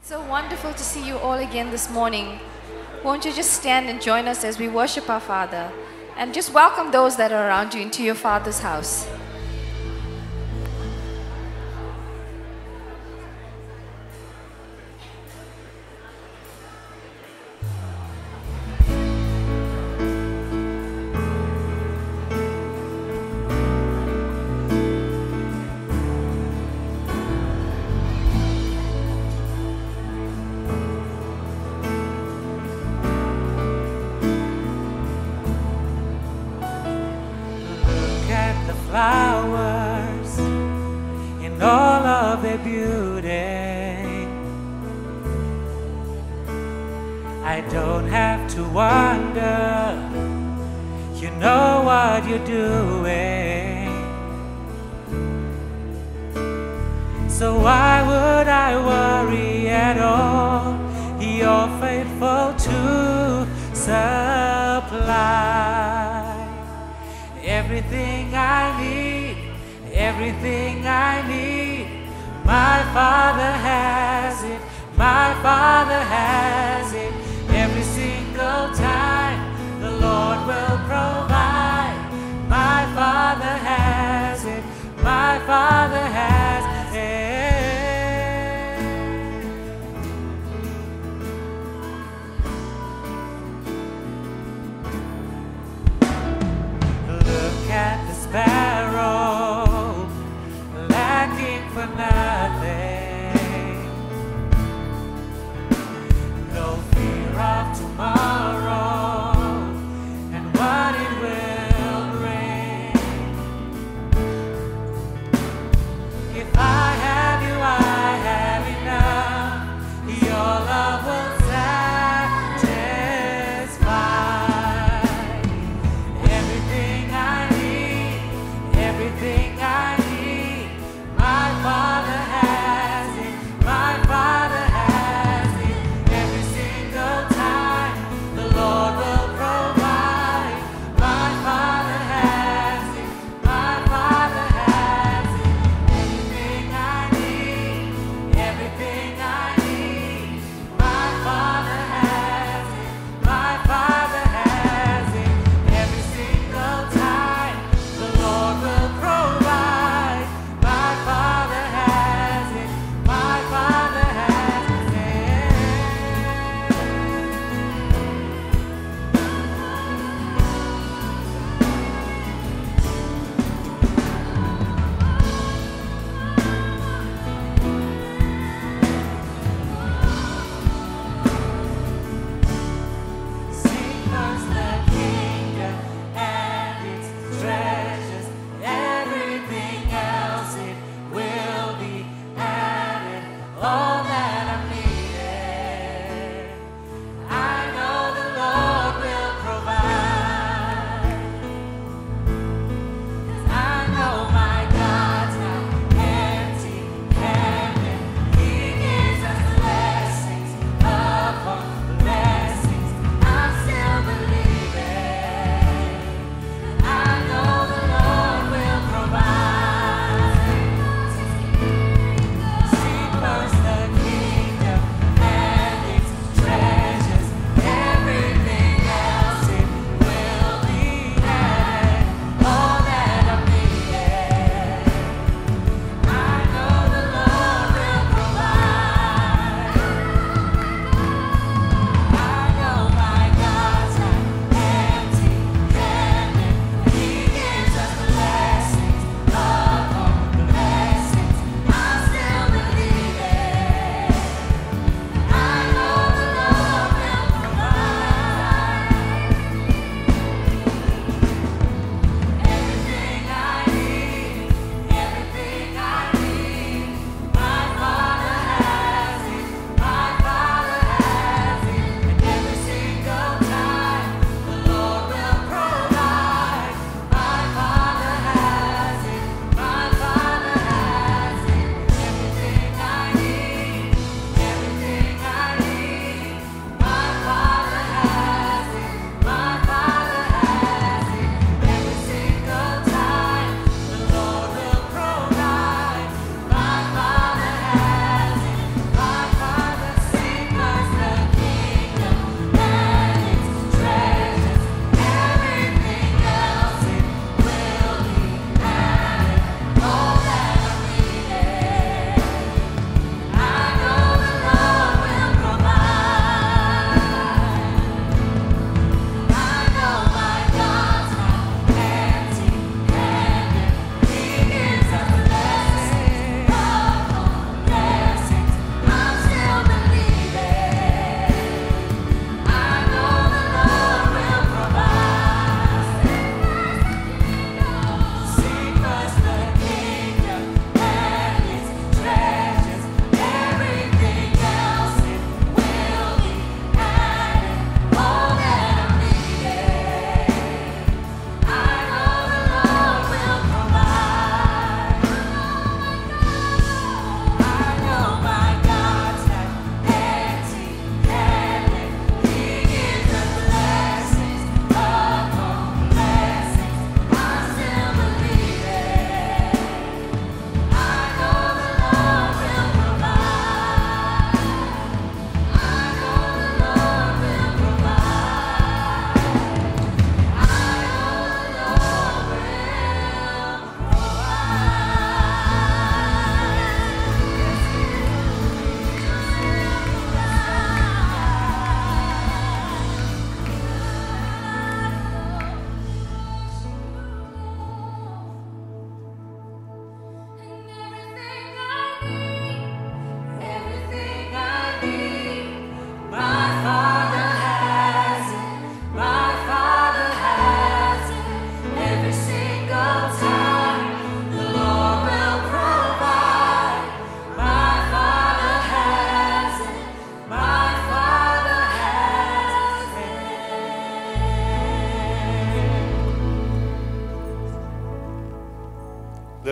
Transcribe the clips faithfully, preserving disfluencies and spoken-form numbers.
So wonderful to see you all again this morning. Won't you just stand and join us as we worship our Father, and just welcome those that are around you into your Father's house. Flowers in all of their beauty. I don't have to wonder, you know what you're doing. So why would I worry at all? You're faithful to supply everything I need, everything I need. My Father has it, my Father has it. Every single time the Lord will provide. My Father has it, my Father has it. Look at the sparrow, lacking for nothing.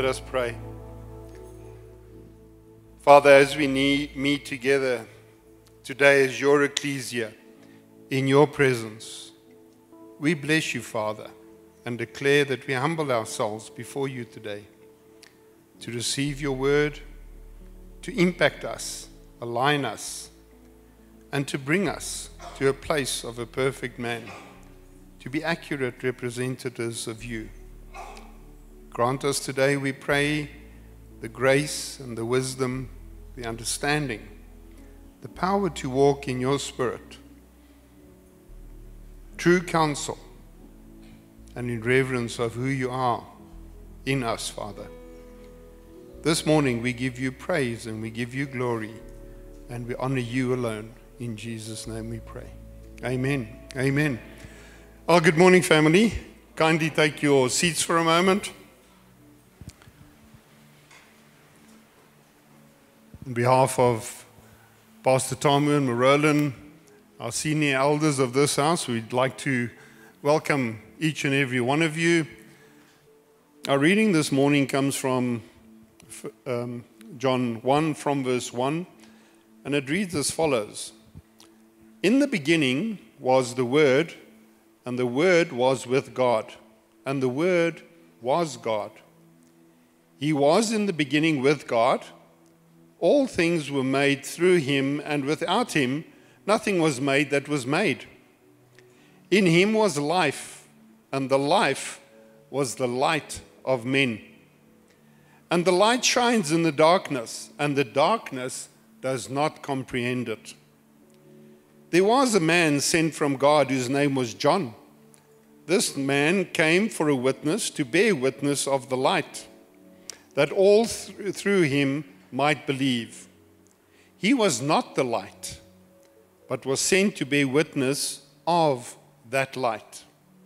Let us pray. Father, as we need, meet together today as your ecclesia in your presence, we bless you, Father, and declare that we humble ourselves before you today to receive your word, to impact us, align us, and to bring us to a place of a perfect man, to be accurate representatives of you. Grant us today, we pray, the grace and the wisdom, the understanding, the power to walk in your spirit, true counsel, and in reverence of who you are in us, Father. This morning we give you praise and we give you glory and we honor you alone. In Jesus' name we pray. Amen. Amen. Oh, good morning, family. Kindly take your seats for a moment. On behalf of Pastor Tamu and Marolin, our senior elders of this house, we'd like to welcome each and every one of you. Our reading this morning comes from um, John one, from verse one, and it reads as follows. In the beginning was the Word, and the Word was with God, and the Word was God. He was in the beginning with God. All things were made through him, and without him nothing was made that was made. In him was life, and the life was the light of men. And the light shines in the darkness, and the darkness does not comprehend it. There was a man sent from God whose name was John. This man came for a witness, to bear witness of the light, that all th- through him might believe. He was not the light, but was sent to bear witness of that light.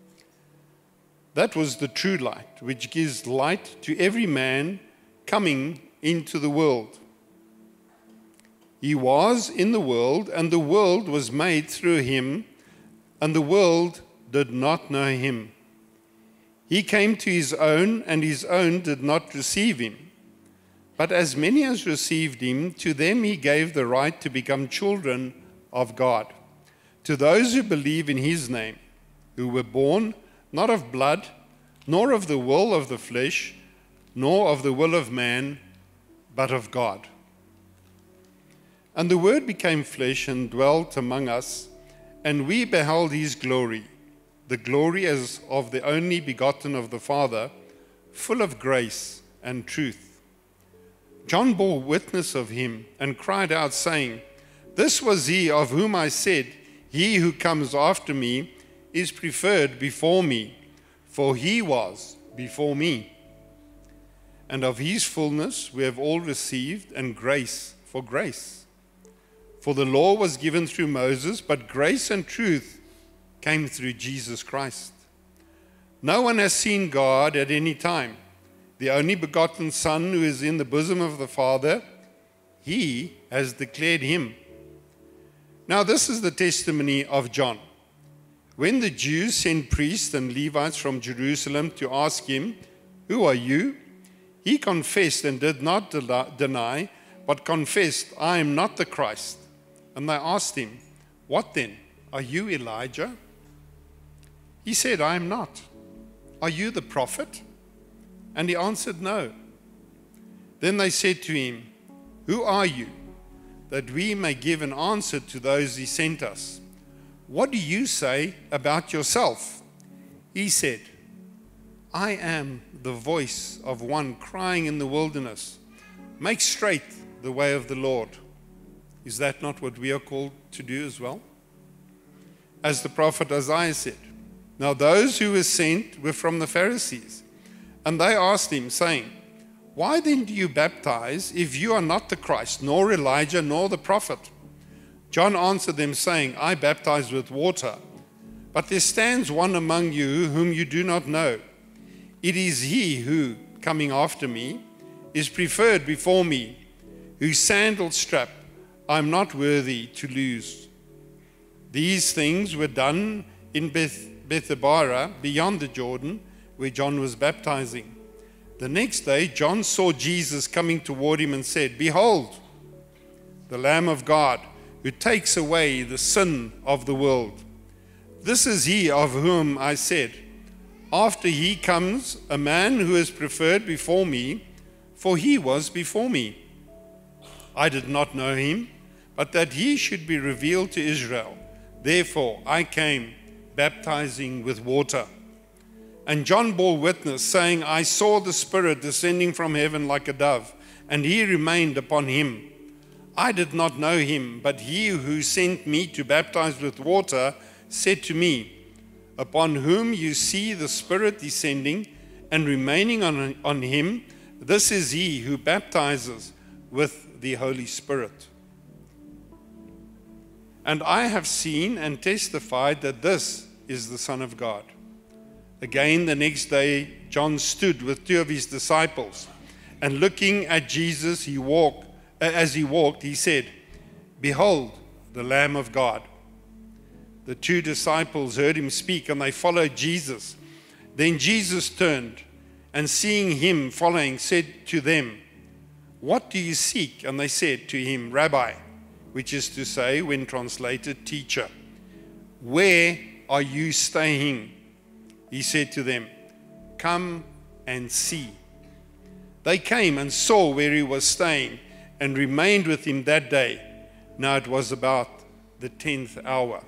That was the true light, which gives light to every man coming into the world. He was in the world, and the world was made through him, and the world did not know him. He came to his own, and his own did not receive him. But as many as received him, to them he gave the right to become children of God, to those who believe in his name, who were born not of blood, nor of the will of the flesh, nor of the will of man, but of God. And the Word became flesh and dwelt among us, and we beheld his glory, the glory as of the only begotten of the Father, full of grace and truth. John bore witness of him and cried out, saying, This was he of whom I said, He who comes after me is preferred before me, for he was before me. And of his fullness we have all received, and grace for grace. For the law was given through Moses, but grace and truth came through Jesus Christ. No one has seen God at any time. The only begotten Son who is in the bosom of the Father, he has declared him. Now this is the testimony of John. When the Jews sent priests and Levites from Jerusalem to ask him, Who are you? He confessed and did not deny, but confessed, I am not the Christ. And they asked him, What then? Are you Elijah? He said, I am not. Are you the prophet? And he answered, No. Then they said to him, Who are you? That we may give an answer to those he sent us. What do you say about yourself? He said, I am the voice of one crying in the wilderness, Make straight the way of the Lord. Is that not what we are called to do as well? As the prophet Isaiah said, Now those who were sent were from the Pharisees. And they asked him, saying, Why then do you baptize if you are not the Christ, nor Elijah, nor the prophet? John answered them, saying, I baptize with water, but there stands one among you whom you do not know. It is he who, coming after me, is preferred before me, whose sandal strap I am not worthy to loose. These things were done in Beth Bethabara, beyond the Jordan, where John was baptizing. The next day, John saw Jesus coming toward him and said, "Behold, the Lamb of God, who takes away the sin of the world. This is he of whom I said, after he comes a man who is preferred before me, for he was before me. I did not know him, but that he should be revealed to Israel. Therefore I came, baptizing with water." And John bore witness, saying, "I saw the Spirit descending from heaven like a dove, and he remained upon him. I did not know him, but he who sent me to baptize with water said to me, upon whom you see the Spirit descending and remaining on, on him, this is he who baptizes with the Holy Spirit. And I have seen and testified that this is the Son of God." Again, the next day, John stood with two of his disciples, and looking at Jesus, he walked, as he walked, he said, "Behold, the Lamb of God." The two disciples heard him speak, and they followed Jesus. Then Jesus turned, and seeing him following, said to them, "What do you seek?" And they said to him, "Rabbi," which is to say, when translated, teacher, "where are you staying?" He said to them, "Come and see." They came and saw where he was staying, and remained with him that day. Now it was about the tenth hour.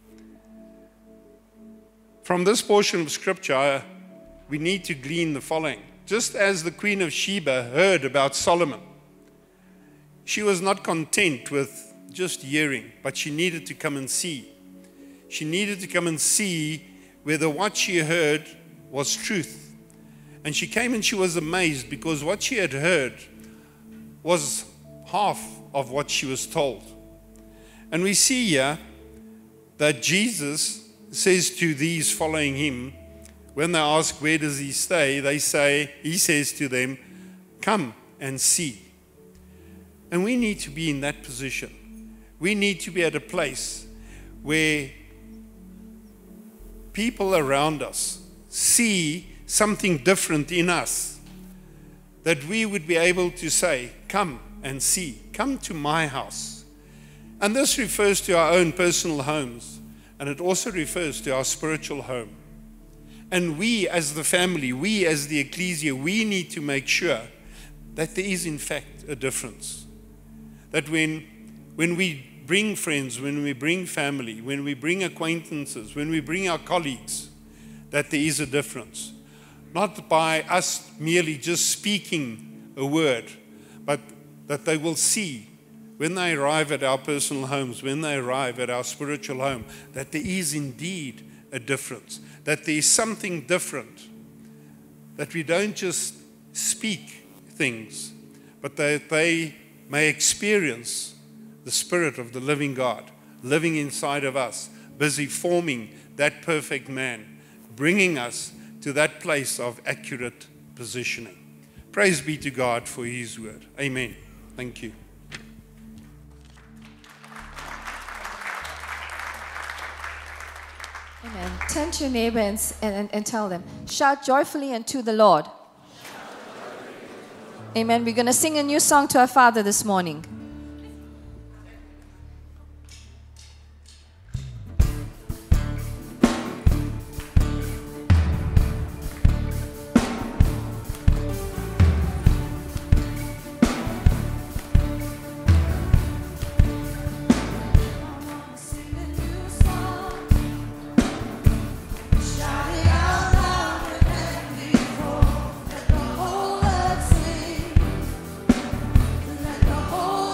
From this portion of Scripture, we need to glean the following. Just as the Queen of Sheba heard about Solomon, she was not content with just hearing, but she needed to come and see. She needed to come and see whether what she heard was truth. And she came and she was amazed, because what she had heard was half of what she was told. And we see here that Jesus says to these following him, when they ask where does he stay, they say, he says to them, "Come and see." And we need to be in that position. We need to be at a place where people around us see something different in us, that we would be able to say, "Come and see, come to my house." And this refers to our own personal homes, and it also refers to our spiritual home. And we as the family, we as the ecclesia, we need to make sure that there is in fact a difference. That when, when we bring friends, when we bring family, when we bring acquaintances, when we bring our colleagues, that there is a difference. Not by us merely just speaking a word, but that they will see when they arrive at our personal homes, when they arrive at our spiritual home, that there is indeed a difference, that there is something different, that we don't just speak things, but that they may experience the Spirit of the living God living inside of us, busy forming that perfect man, bringing us to that place of accurate positioning. Praise be to God for his word. Amen. Thank you. Amen. Turn to your neighbor and, and, and tell them, "Shout joyfully unto the Lord." Amen. We're going to sing a new song to our Father this morning. Oh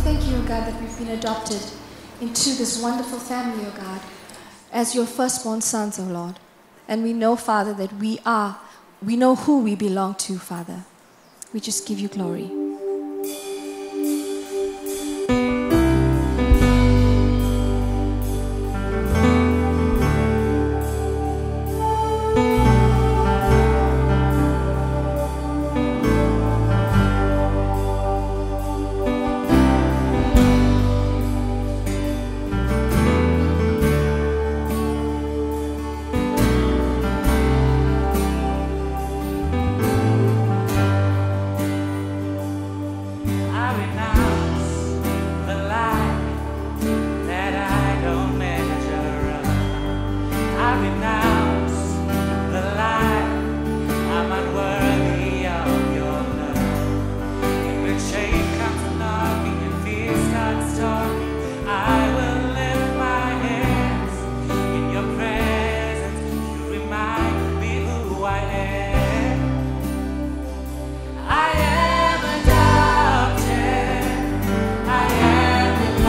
thank you, O God, that we've been adopted into this wonderful family, O God, as your firstborn sons, O Lord. And we know, Father, that we are, we know who we belong to, Father. We just give you glory. I am adopted. I am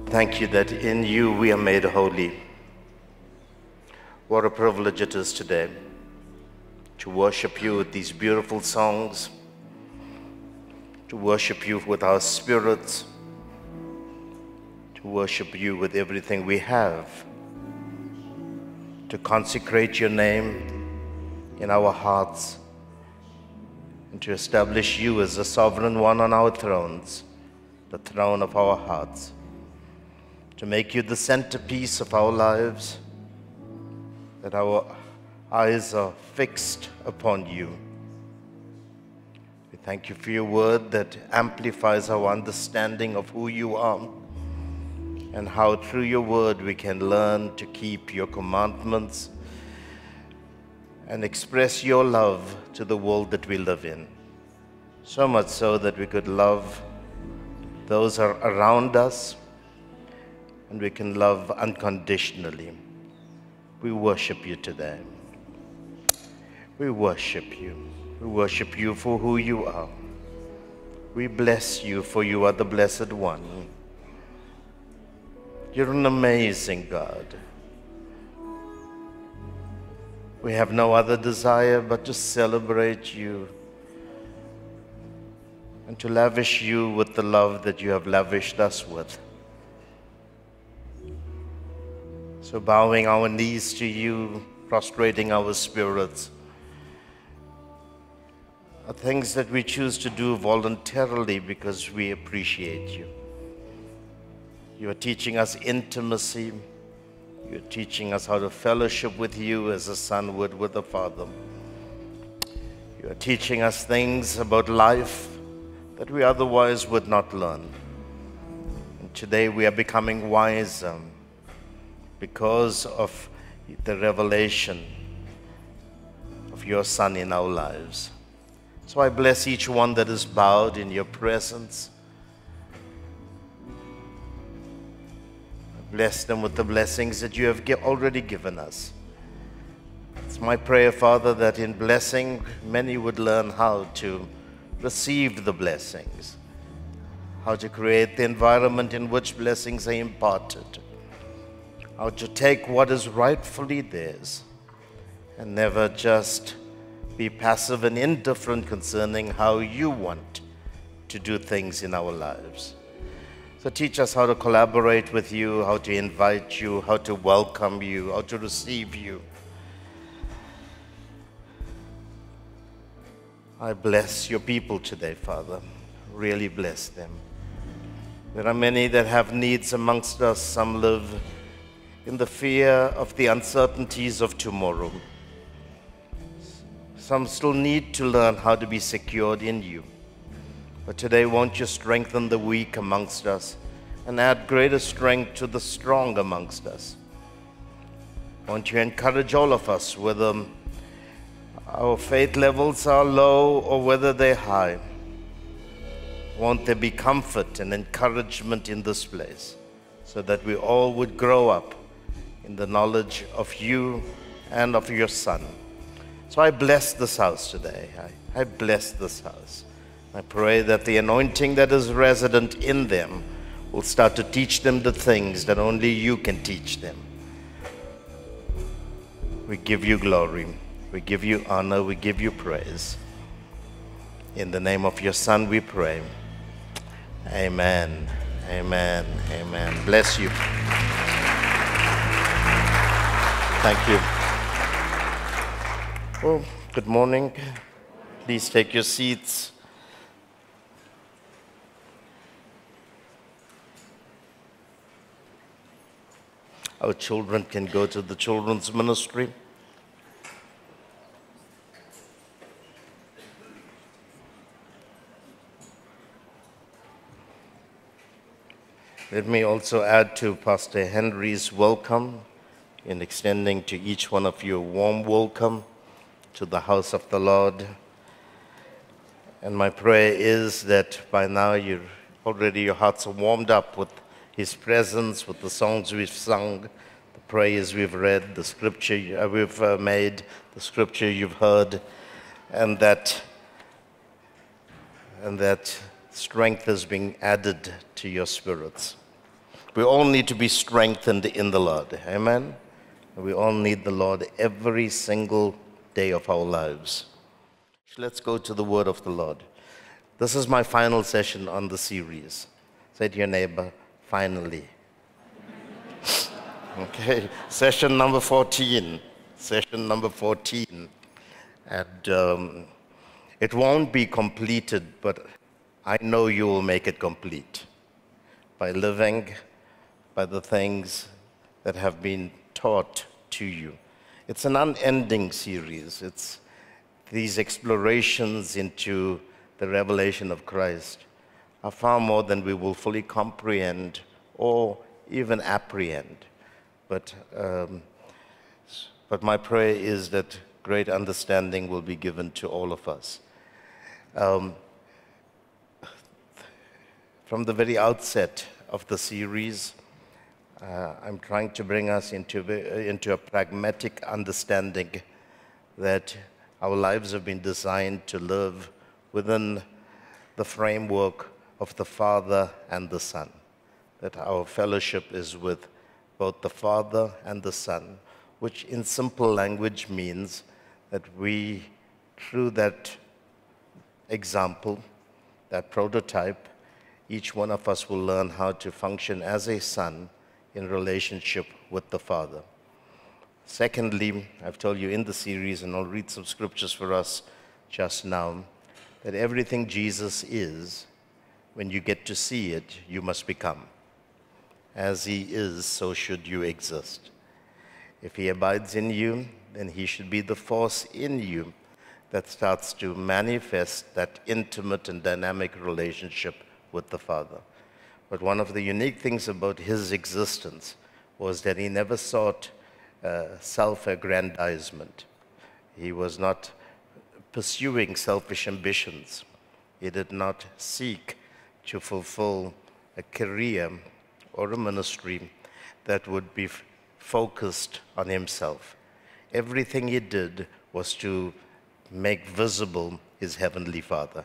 Thank you that in you we are made holy. What a privilege it is today to worship you with these beautiful songs, to worship you with our spirits, to worship you with everything we have, to consecrate your name in our hearts, and to establish you as the sovereign one on our thrones, the throne of our hearts, to make you the centerpiece of our lives, that our eyes are fixed upon you. We thank you for your word that amplifies our understanding of who you are and how through your word we can learn to keep your commandments and express your love to the world that we live in. So much so that we could love those are around us and we can love unconditionally. We worship you today. We worship you. We worship you for who you are. We bless you for you are the Blessed One. You're an amazing God. We have no other desire but to celebrate you and to lavish you with the love that you have lavished us with. So bowing our knees to you, prostrating our spirits, are things that we choose to do voluntarily because we appreciate you. You are teaching us intimacy. You are teaching us how to fellowship with you as a son would with a father. You are teaching us things about life that we otherwise would not learn. And today we are becoming wiser because of the revelation of your Son in our lives. So I bless each one that is bowed in your presence. I bless them with the blessings that you have already given us. It's my prayer, Father, that in blessing, many would learn how to receive the blessings, how to create the environment in which blessings are imparted, how to take what is rightfully theirs and never just be passive and indifferent concerning how you want to do things in our lives. So teach us how to collaborate with you, how to invite you, how to welcome you, how to receive you. I bless your people today, Father. Really bless them. There are many that have needs amongst us. Some live in the fear of the uncertainties of tomorrow. Some still need to learn how to be secured in you. But today, won't you strengthen the weak amongst us and add greater strength to the strong amongst us? Won't you encourage all of us, whether our faith levels are low or whether they're high? Won't there be comfort and encouragement in this place so that we all would grow up in the knowledge of you and of your Son? So I bless this house today. I, I bless this house. I pray that the anointing that is resident in them will start to teach them the things that only you can teach them. We give you glory. We give you honor. We give you praise. In the name of your Son we pray. Amen. Amen. Amen. Bless you. Thank you. Well, good morning. Please take your seats. Our children can go to the children's ministry. Let me also add to Pastor Henry's welcome in extending to each one of you a warm welcome to the house of the Lord. And my prayer is that by now you're already your hearts are warmed up with His presence, with the songs we've sung, the prayers we've read, the scripture we've uh, made, the scripture you've heard, and that and that strength is being added to your spirits. We all need to be strengthened in the Lord. Amen? We all need the Lord every single day of our lives. Let's go to the word of the Lord. This is my final session on the series. Say to your neighbor, finally. Okay, session number fourteen. Session number fourteen. And um, it won't be completed, but I know you will make it complete by living by the things that have been taught to you. It's an unending series. It's these explorations into the revelation of Christ are far more than we will fully comprehend or even apprehend. But, um, but my prayer is that great understanding will be given to all of us. Um, from the very outset of the series, uh, I'm trying to bring us into, into a pragmatic understanding that our lives have been designed to live within the framework of the Father and the Son, that our fellowship is with both the Father and the Son, which in simple language means that we, through that example, that prototype, each one of us will learn how to function as a son in relationship with the Father. Secondly, I've told you in the series, and I'll read some scriptures for us just now, that everything Jesus is, when you get to see it, you must become. As he is, so should you exist. If he abides in you, then he should be the force in you that starts to manifest that intimate and dynamic relationship with the Father. But one of the unique things about his existence was that he never sought uh, self-aggrandizement. He was not pursuing selfish ambitions. He did not seek to fulfill a career or a ministry that would be f- focused on himself. Everything he did was to make visible his heavenly Father.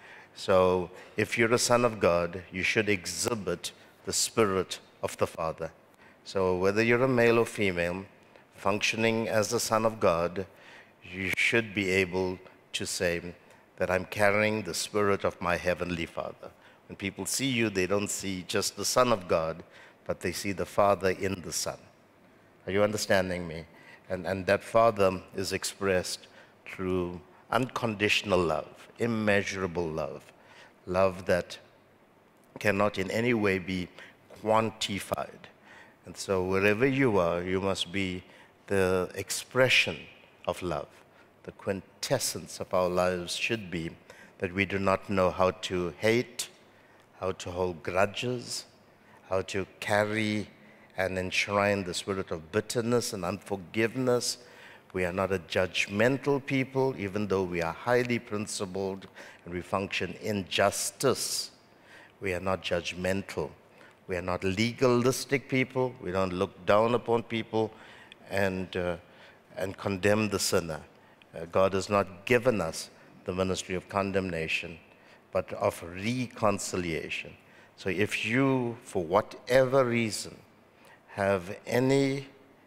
So if you're a son of God, you should exhibit the spirit of the Father. So whether you're a male or female, functioning as a son of God, you should be able to say that I'm carrying the spirit of my heavenly Father. When people see you, they don't see just the Son of God, but they see the Father in the Son. Are you understanding me? And, and that Father is expressed through unconditional love, immeasurable love, love that cannot in any way be quantified. And so wherever you are, you must be the expression of love. The quintessence of our lives should be that we do not know how to hate, how to hold grudges, how to carry and enshrine the spirit of bitterness and unforgiveness. We are not a judgmental people, even though we are highly principled and we function in justice. We are not judgmental. We are not legalistic people. We don't look down upon people and, uh, and condemn the sinner. Uh, God has not given us the ministry of condemnation, but of reconciliation. So if you, for whatever reason, have any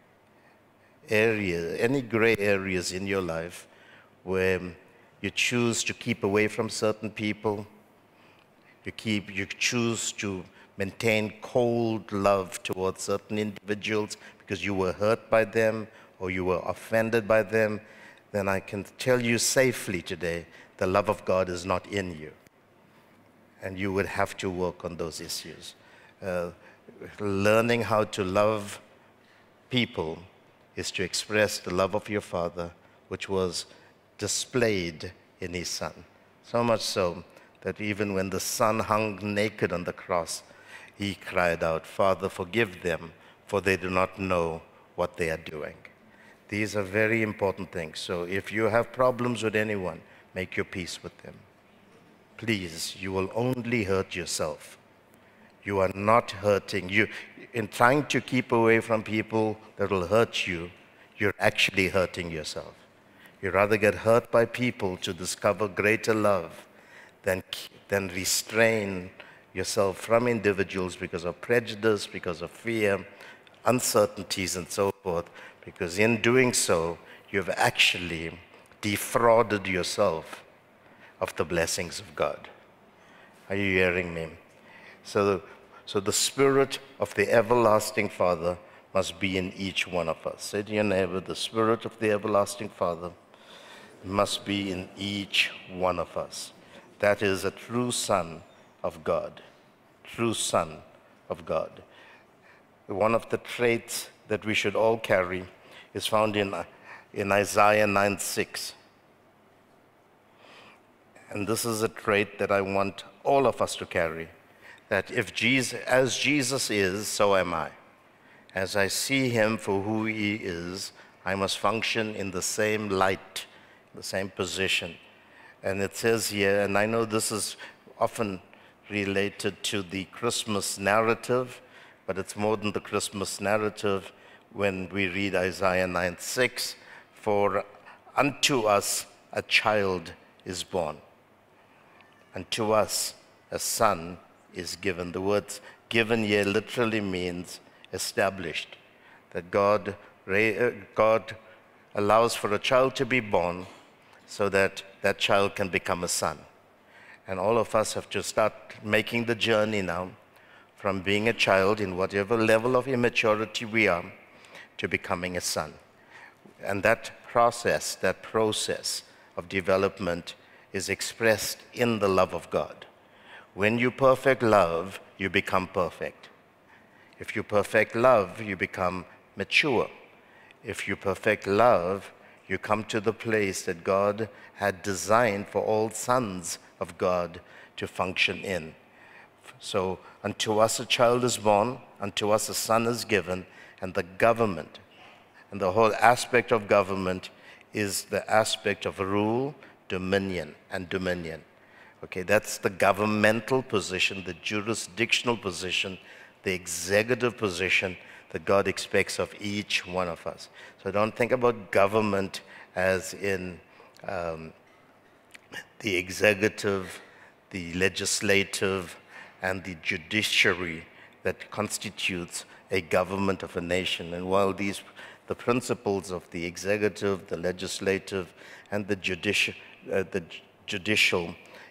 area, any gray areas in your life where you choose to keep away from certain people, you keep, you choose to maintain cold love towards certain individuals because you were hurt by them or you were offended by them, then I can tell you safely today, the love of God is not in you. And you would have to work on those issues. Uh, learning how to love people is to express the love of your Father, which was displayed in his Son. So much so that even when the Son hung naked on the cross, he cried out, "Father, forgive them, for they do not know what they are doing." These are very important things. So if you have problems with anyone, make your peace with them. Please, you will only hurt yourself. You are not hurting. You, in trying to keep away from people that will hurt you, you're actually hurting yourself. You'd rather get hurt by people to discover greater love than, than restrain yourself from individuals because of prejudice, because of fear, uncertainties, and so forth, because in doing so, you've actually defrauded yourself of the blessings of God. Are you hearing me? So, so the Spirit of the everlasting Father must be in each one of us. Say to your neighbor, the Spirit of the everlasting Father must be in each one of us. That is a true Son of God. True Son of God. One of the traits that we should all carry is found in, in Isaiah nine six. And this is a trait that I want all of us to carry. That if Jesus, as Jesus is, so am I. As I see him for who he is, I must function in the same light, the same position. And it says here, and I know this is often related to the Christmas narrative, but it's more than the Christmas narrative when we read Isaiah nine six, for unto us a child is born. Unto us a son is given. The word given here literally means established. That God, God allows for a child to be born so that that child can become a son. And all of us have to start making the journey now from being a child in whatever level of immaturity we are to becoming a son. And that process, that process of development is expressed in the love of God. When you perfect love, you become perfect. If you perfect love, you become mature. If you perfect love, you come to the place that God had designed for all sons of God to function in. So, unto us a child is born, unto us a son is given, and the government, and the whole aspect of government is the aspect of rule, dominion, and dominion. Okay, that's the governmental position, the jurisdictional position, the executive position that God expects of each one of us. So don't think about government as in um, the executive, the legislative, and the judiciary that constitutes a government of a nation. And while these, the principles of the executive, the legislative, and the judicial, uh, the judicial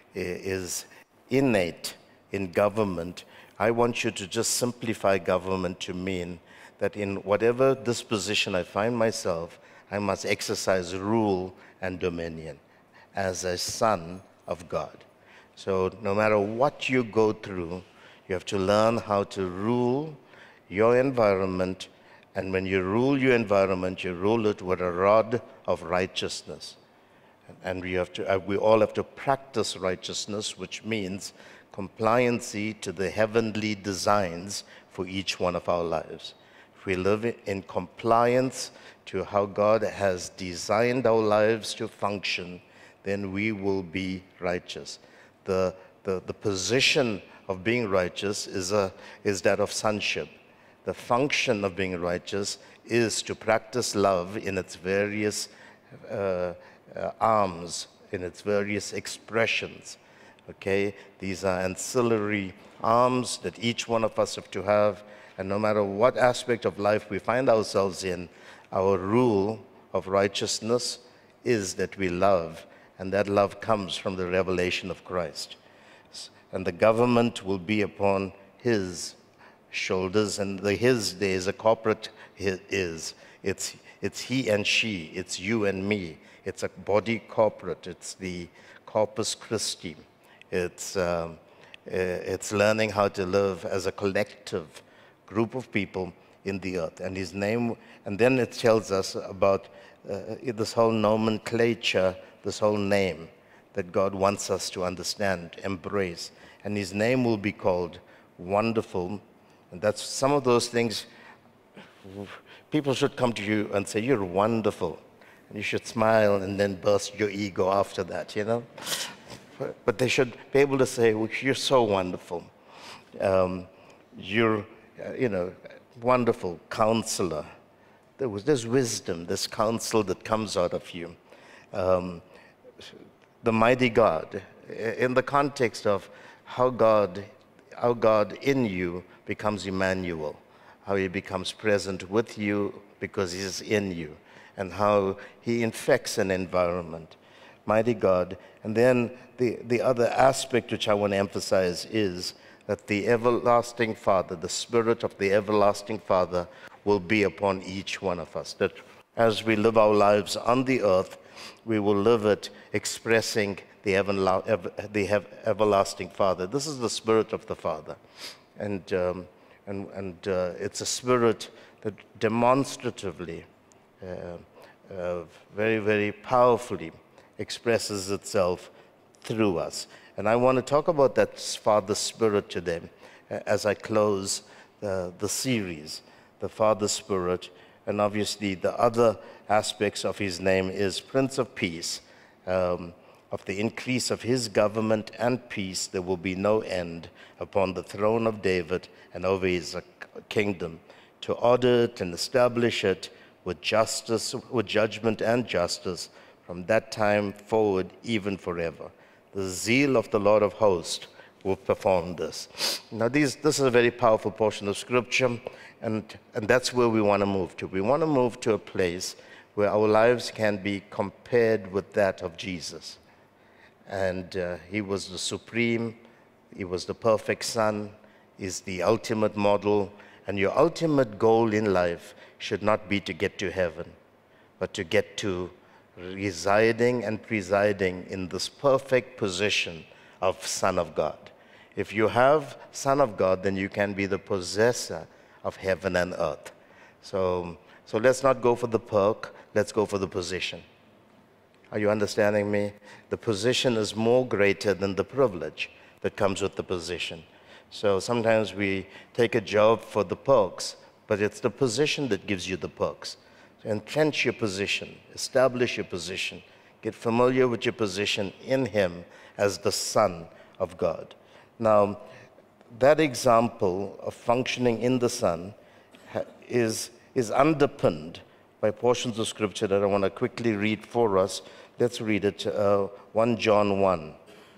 is innate in government, I want you to just simplify government to mean that in whatever disposition I find myself, I must exercise rule and dominion as a son of God. So no matter what you go through, you have to learn how to rule your environment, and when you rule your environment, you rule it with a rod of righteousness. And we, have to, uh, we all have to practice righteousness, which means compliancy to the heavenly designs for each one of our lives. If we live in compliance to how God has designed our lives to function, then we will be righteous. The, the, the position of being righteous is, a, is that of sonship. The function of being righteous is to practice love in its various uh, Uh, arms, in its various expressions. Okay, these are ancillary arms that each one of us have to have, and no matter what aspect of life we find ourselves in, our rule of righteousness is that we love, and that love comes from the revelation of Christ. And the government will be upon his shoulders, and the his there is a corporate is. It's, it's he and she, it's you and me. It's a body corporate. It's the Corpus Christi. It's, um, it's learning how to live as a collective group of people in the earth. And his name, and then it tells us about uh, this whole nomenclature, this whole name that God wants us to understand, embrace. And his name will be called Wonderful. And that's some of those things. People should come to you and say, you're wonderful. And you should smile and then burst your ego after that, you know. But they should be able to say, well, you're so wonderful. Um, you're, uh, you know, wonderful counselor. There was, there's wisdom, this counsel that comes out of you. Um, the mighty God, in the context of how God our God in you becomes Emmanuel, how he becomes present with you because he is in you, and how he infects an environment. Mighty God. And then the, the other aspect which I want to emphasize is that the everlasting Father, the Spirit of the everlasting Father, will be upon each one of us. That as we live our lives on the earth, we will live it expressing the, everla- ever, the ev- everlasting Father. This is the Spirit of the Father. And, um, and, and uh, it's a spirit that demonstratively, uh, uh, very, very powerfully expresses itself through us. And I want to talk about that Father Spirit today uh, as I close uh, the series, the Father Spirit. And obviously the other aspects of his name is Prince of Peace. Um, of the increase of his government and peace, there will be no end upon the throne of David and over his uh, kingdom, to order it and establish it with justice, with judgment and justice, from that time forward, even forever. The zeal of the Lord of hosts will perform this. Now, these, this is a very powerful portion of Scripture, and, and that's where we want to move to. We want to move to a place where our lives can be compared with that of Jesus. And uh, he was the supreme, he was the perfect Son, he's the ultimate model, and your ultimate goal in life should not be to get to heaven, but to get to residing and presiding in this perfect position of Son of God. If you have Son of God, then you can be the possessor of heaven and earth. So, so let's not go for the perk, let's go for the position. Are you understanding me? The position is more greater than the privilege that comes with the position. So sometimes we take a job for the perks, but it's the position that gives you the perks. So entrench your position, establish your position, get familiar with your position in him as the Son of God. Now, that example of functioning in the Son is, is underpinned by portions of Scripture that I want to quickly read for us. Let's read it, uh, First John one.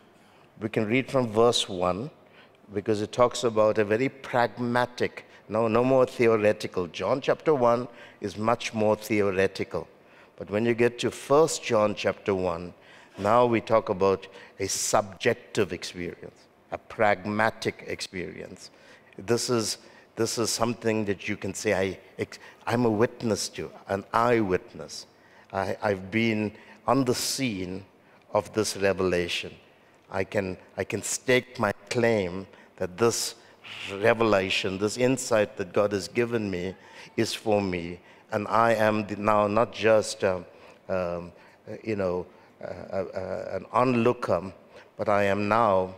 We can read from verse one, because it talks about a very pragmatic, no, no more theoretical. John chapter one is much more theoretical. But when you get to First John chapter one, now we talk about a subjective experience, a pragmatic experience. This is, this is something that you can say, I, I'm a witness to, an eyewitness. I, I've been on the scene of this revelation. I can, I can stake my claim that this revelation, this insight that God has given me is for me. And I am now not just, uh, um, you know, uh, uh, an onlooker, but I am now,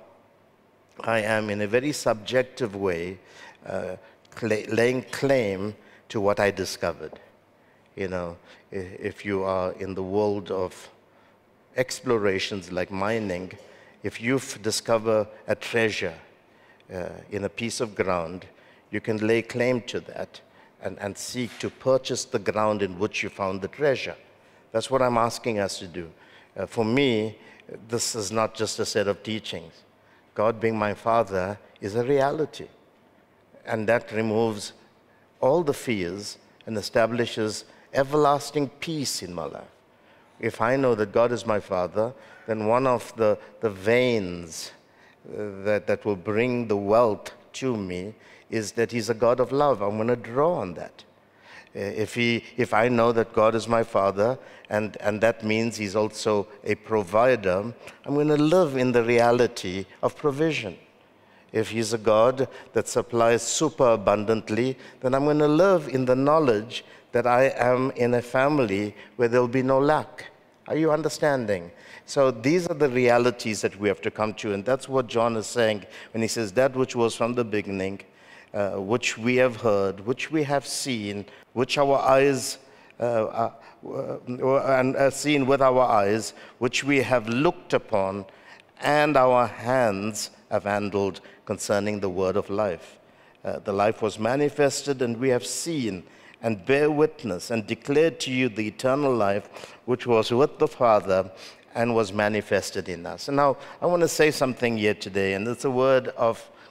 I am in a very subjective way uh, cl- laying claim to what I discovered. You know, if you are in the world of explorations like mining, if you discover a treasure uh, in a piece of ground, you can lay claim to that and, and seek to purchase the ground in which you found the treasure. That's what I'm asking us to do. Uh, for me, this is not just a set of teachings. God being my Father is a reality. And that removes all the fears and establishes everlasting peace in my life. If I know that God is my Father, then one of the, the veins uh, that, that will bring the wealth to me is that he's a God of love. I'm going to draw on that. Uh, if, he, if I know that God is my Father, and, and that means he's also a provider, I'm going to live in the reality of provision. If he's a God that supplies super abundantly, then I'm going to live in the knowledge that I am in a family where there'll be no lack. Are you understanding? So these are the realities that we have to come to, and that's what John is saying when he says that which was from the beginning, uh, which we have heard, which we have seen, which our eyes uh, uh, and uh, seen with our eyes, which we have looked upon, and our hands have handled concerning the word of life. Uh, the life was manifested, and we have seen and bear witness and declared to you the eternal life which was with the Father and was manifested in us. And now I want to say something here today, and it's a word of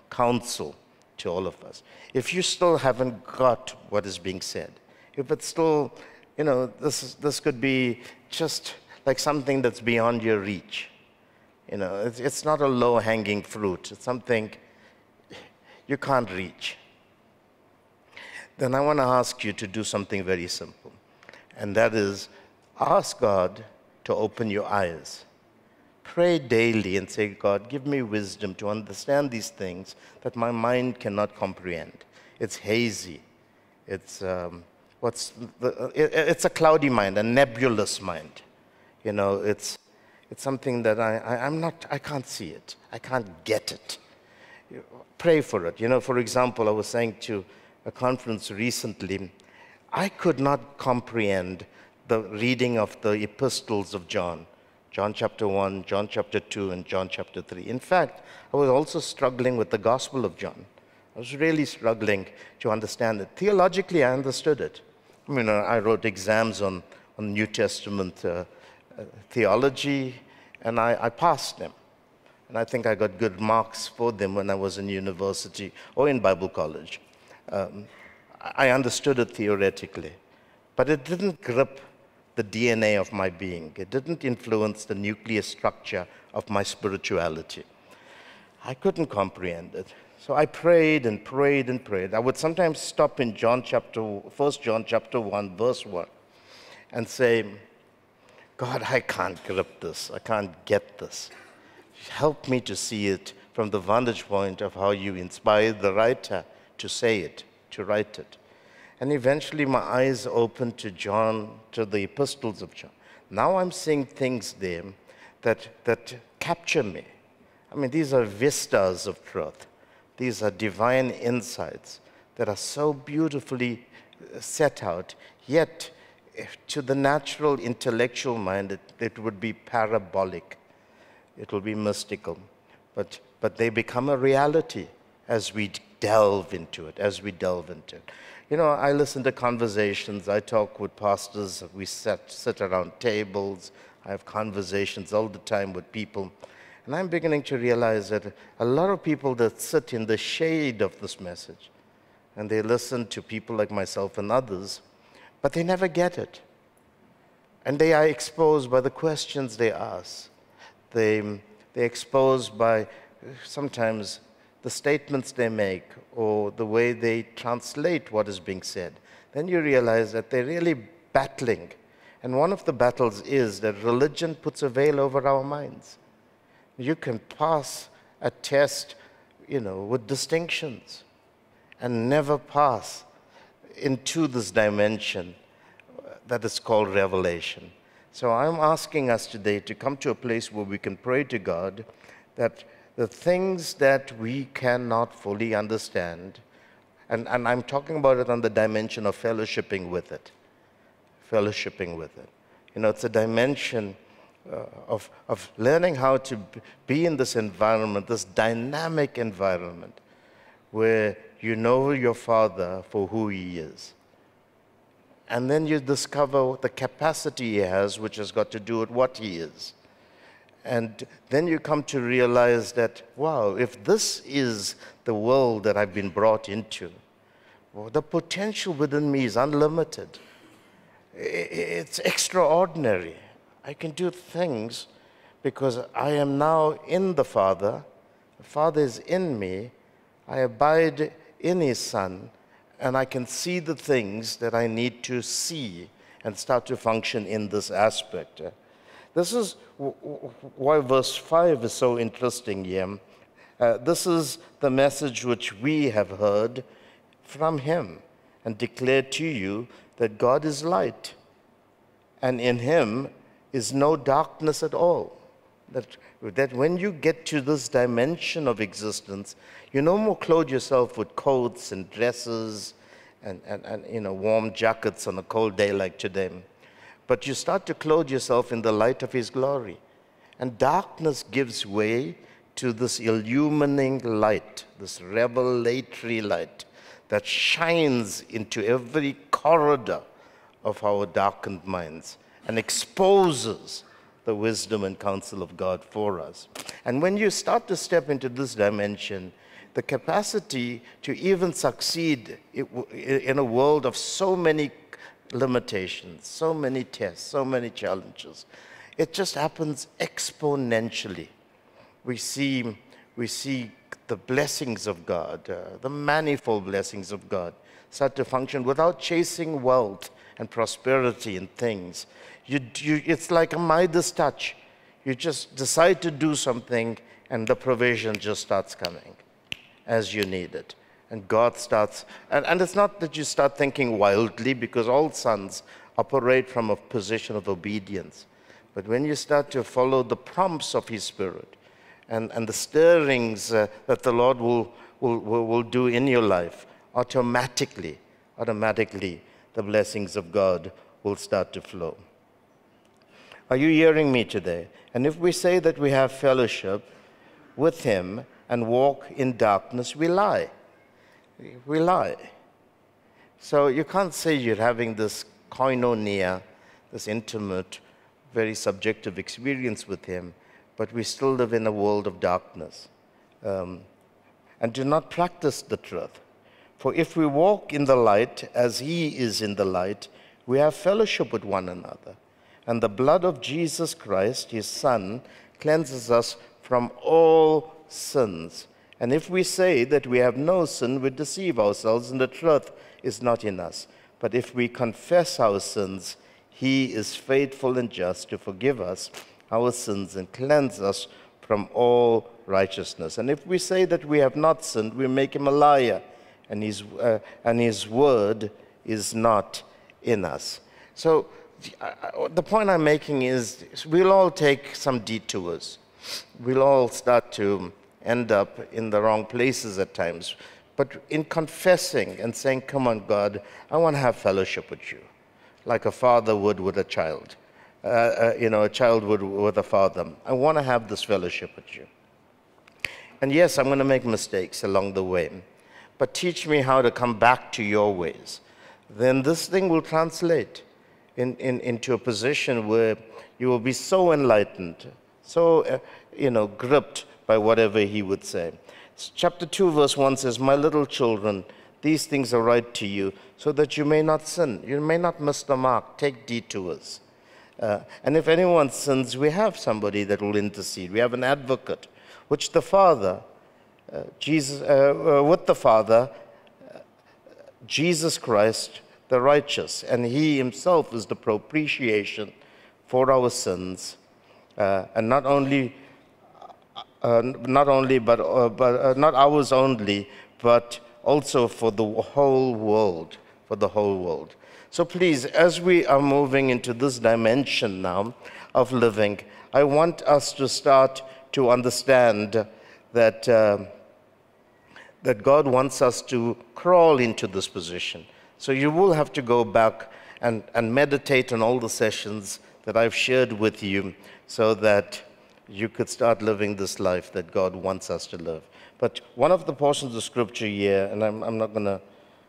counsel to all of us. If you still haven't got what is being said, if it's still, you know, this, is, this could be just like something that's beyond your reach. You know, it's, it's not a low-hanging fruit. It's something you can't reach. Then I want to ask you to do something very simple, and that is ask God to open your eyes. Pray daily and say, God, give me wisdom to understand these things that my mind cannot comprehend. It's hazy. It's, um, what's the, it, it's a cloudy mind, a nebulous mind. You know, it's, it's something that I, I, I'm not, I can't see it. I can't get it. You, pray for it. You know, for example, I was saying to a conference recently, I could not comprehend the reading of the epistles of John. John chapter one, John chapter two, and John chapter three. In fact, I was also struggling with the Gospel of John. I was really struggling to understand it. Theologically, I understood it. I mean, I wrote exams on, on New Testament uh, uh, theology, and I, I passed them. And I think I got good marks for them when I was in university or in Bible college. Um, I understood it theoretically, but it didn't grip the D N A of my being. It didn't influence the nuclear structure of my spirituality. I couldn't comprehend it. So I prayed and prayed and prayed. I would sometimes stop in John chapter, First John chapter one, verse one, and say, God, I can't grip this. I can't get this. Help me to see it from the vantage point of how you inspired the writer to say it, to write it. And eventually my eyes opened to John, to the epistles of John. Now I'm seeing things there that, that capture me. I mean, these are vistas of truth. These are divine insights that are so beautifully set out, yet to the natural intellectual mind, it, it would be parabolic. It will be mystical. But, but they become a reality as we delve into it, as we delve into it. You know, I listen to conversations, I talk with pastors, we sit, sit around tables, I have conversations all the time with people, and I'm beginning to realize that a lot of people that sit in the shade of this message, and they listen to people like myself and others, but they never get it. And they are exposed by the questions they ask. They, they're exposed by sometimes the statements they make or the way they translate what is being said. Then you realize that they're really battling. And one of the battles is that religion puts a veil over our minds. You can pass a test, you know, with distinctions and never pass into this dimension that is called revelation. So I'm asking us today to come to a place where we can pray to God that the things that we cannot fully understand, and, and I'm talking about it on the dimension of fellowshipping with it, fellowshipping with it. You know, it's a dimension uh, of, of learning how to be in this environment, this dynamic environment, where you know your Father for who He is. And then you discover the capacity He has, which has got to do with what He is. And then you come to realize that, wow, if this is the world that I've been brought into, well, the potential within me is unlimited. It's extraordinary. I can do things because I am now in the Father. The Father is in me. I abide in His Son, and I can see the things that I need to see and start to function in this aspect. This is why verse five is so interesting here. Uh, this is the message which we have heard from Him and declared to you, that God is light, and in Him is no darkness at all. That, that when you get to this dimension of existence, you no more clothe yourself with coats and dresses and, and, and you know, warm jackets on a cold day like today. But you start to clothe yourself in the light of His glory. And darkness gives way to this illumining light, this revelatory light that shines into every corridor of our darkened minds and exposes the wisdom and counsel of God for us. And when you start to step into this dimension, the capacity to even succeed in a world of so many limitations, so many tests, so many challenges. It just happens exponentially. We see, we see the blessings of God, uh, the manifold blessings of God, start to function without chasing wealth and prosperity and things. You, you, it's like a Midas touch. You just decide to do something, and the provision just starts coming as you need it. And God starts, and, and it's not that you start thinking wildly, because all sons operate from a position of obedience. But when you start to follow the prompts of His Spirit and, and the stirrings uh, that the Lord will, will, will, will do in your life, automatically, automatically, the blessings of God will start to flow. Are you hearing me today? And if we say that we have fellowship with Him and walk in darkness, we lie. We lie. So you can't say you're having this koinonia, this intimate, very subjective experience with Him, but we still live in a world of darkness. Um, and do not practice the truth. For if we walk in the light as He is in the light, we have fellowship with one another. And the blood of Jesus Christ, His Son, cleanses us from all sins. And if we say that we have no sin, we deceive ourselves, and the truth is not in us. But if we confess our sins, He is faithful and just to forgive us our sins and cleanse us from all righteousness. And if we say that we have not sinned, we make Him a liar, and His, uh, and his word is not in us. So uh, the point I'm making is we'll all take some detours. We'll all start to end up in the wrong places at times. But in confessing and saying, come on, God, I want to have fellowship with you, like a father would with a child. Uh, uh, you know, a child would with a father. I want to have this fellowship with you. And yes, I'm going to make mistakes along the way, but teach me how to come back to your ways. Then this thing will translate in, in, into a position where you will be so enlightened, so, uh, you know, gripped by whatever He would say. Chapter two, verse one says, my little children, these things are right to you, so that you may not sin. You may not miss the mark. Take detours. Uh, and if anyone sins, we have somebody that will intercede. We have an advocate, which the Father, uh, Jesus, uh, uh, with the Father, uh, Jesus Christ, the righteous. And He Himself is the propitiation for our sins. Uh, and not only Uh, not only, but, uh, but uh, not ours only, but also for the whole world, for the whole world. So please, as we are moving into this dimension now of living, I want us to start to understand that, uh, that God wants us to crawl into this position. So you will have to go back and, and meditate on all the sessions that I've shared with you, so that you could start living this life that God wants us to live. But one of the portions of Scripture here, and I'm, I'm not going to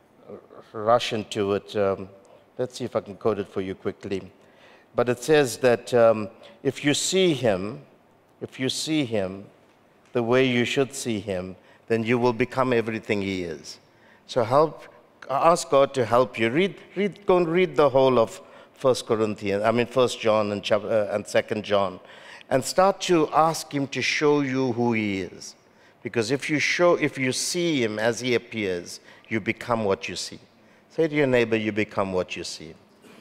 rush into it. Um, let's see if I can quote it for you quickly. But it says that um, if you see Him, if you see Him the way you should see Him, then you will become everything He is. So help, ask God to help you. Read, read, go and read the whole of First Corinthians, I mean First John and, uh, and Second John. And start to ask Him to show you who He is. Because if you show, if you see Him as He appears, you become what you see. Say to your neighbor, you become what you see.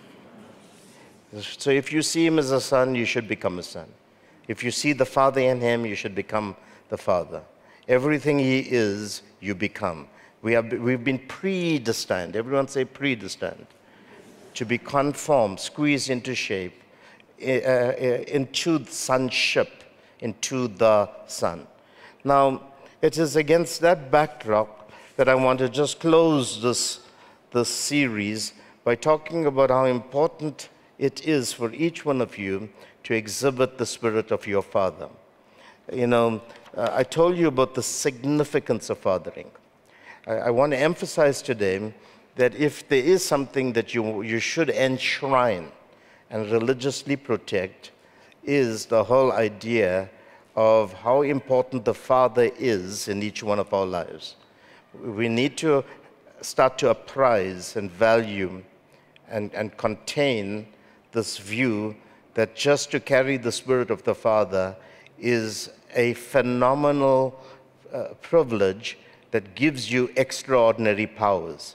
So if you see Him as a son, you should become a son. If you see the Father in Him, you should become the Father. Everything He is, you become. We have, we've been predestined. Everyone say predestined. To be conformed, squeezed into shape. Uh, into sonship, into the Son. Now, it is against that backdrop that I want to just close this, this series by talking about how important it is for each one of you to exhibit the spirit of your Father. You know, uh, I told you about the significance of fathering. I, I want to emphasize today that if there is something that you, you should enshrine and religiously protect, is the whole idea of how important the Father is in each one of our lives. We need to start to apprise and value and, and contain this view that just to carry the Spirit of the Father is a phenomenal uh, privilege that gives you extraordinary powers.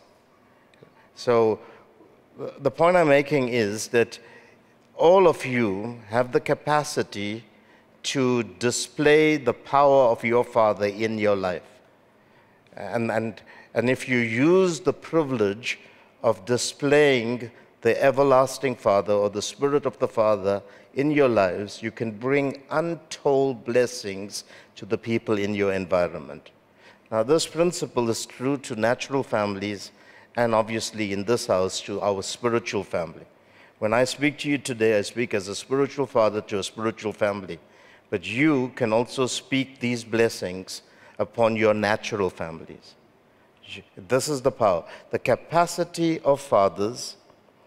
So the point I'm making is that all of you have the capacity to display the power of your Father in your life. And, and, and if you use the privilege of displaying the everlasting Father or the Spirit of the Father in your lives, you can bring untold blessings to the people in your environment. Now, this principle is true to natural families and obviously in this house to our spiritual family. When I speak to you today, I speak as a spiritual father to a spiritual family. But you can also speak these blessings upon your natural families. This is the power. The capacity of fathers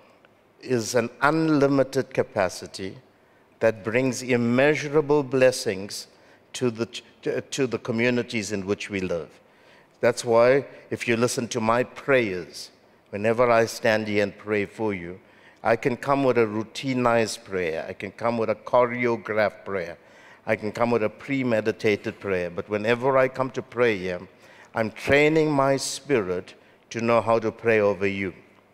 is an unlimited capacity that brings immeasurable blessings to the, to, to the communities in which we live. That's why if you listen to my prayers, whenever I stand here and pray for you, I can come with a routinized prayer. I can come with a choreographed prayer. I can come with a premeditated prayer. But whenever I come to pray here, I'm training my spirit to know how to pray over you.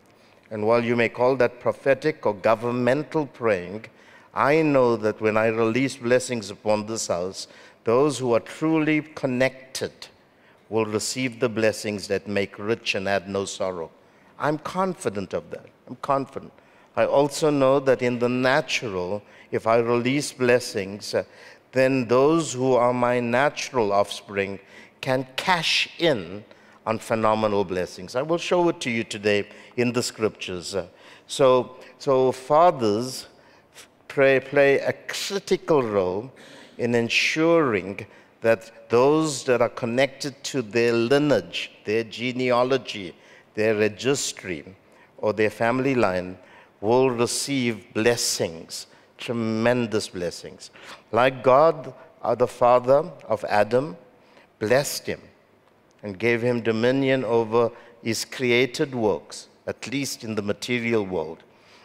And while you may call that prophetic or governmental praying, I know that when I release blessings upon this house, those who are truly connected will receive the blessings that make rich and add no sorrow. I'm confident of that. I'm confident. I also know that in the natural, if I release blessings, uh, then those who are my natural offspring can cash in on phenomenal blessings. I will show it to you today in the scriptures. Uh, so, so fathers play, play a critical role in ensuring that those that are connected to their lineage, their genealogy, their registry, or their family line will receive blessings, tremendous blessings. Like God, uh, the father of Adam, blessed him and gave him dominion over his created works, at least in the material world.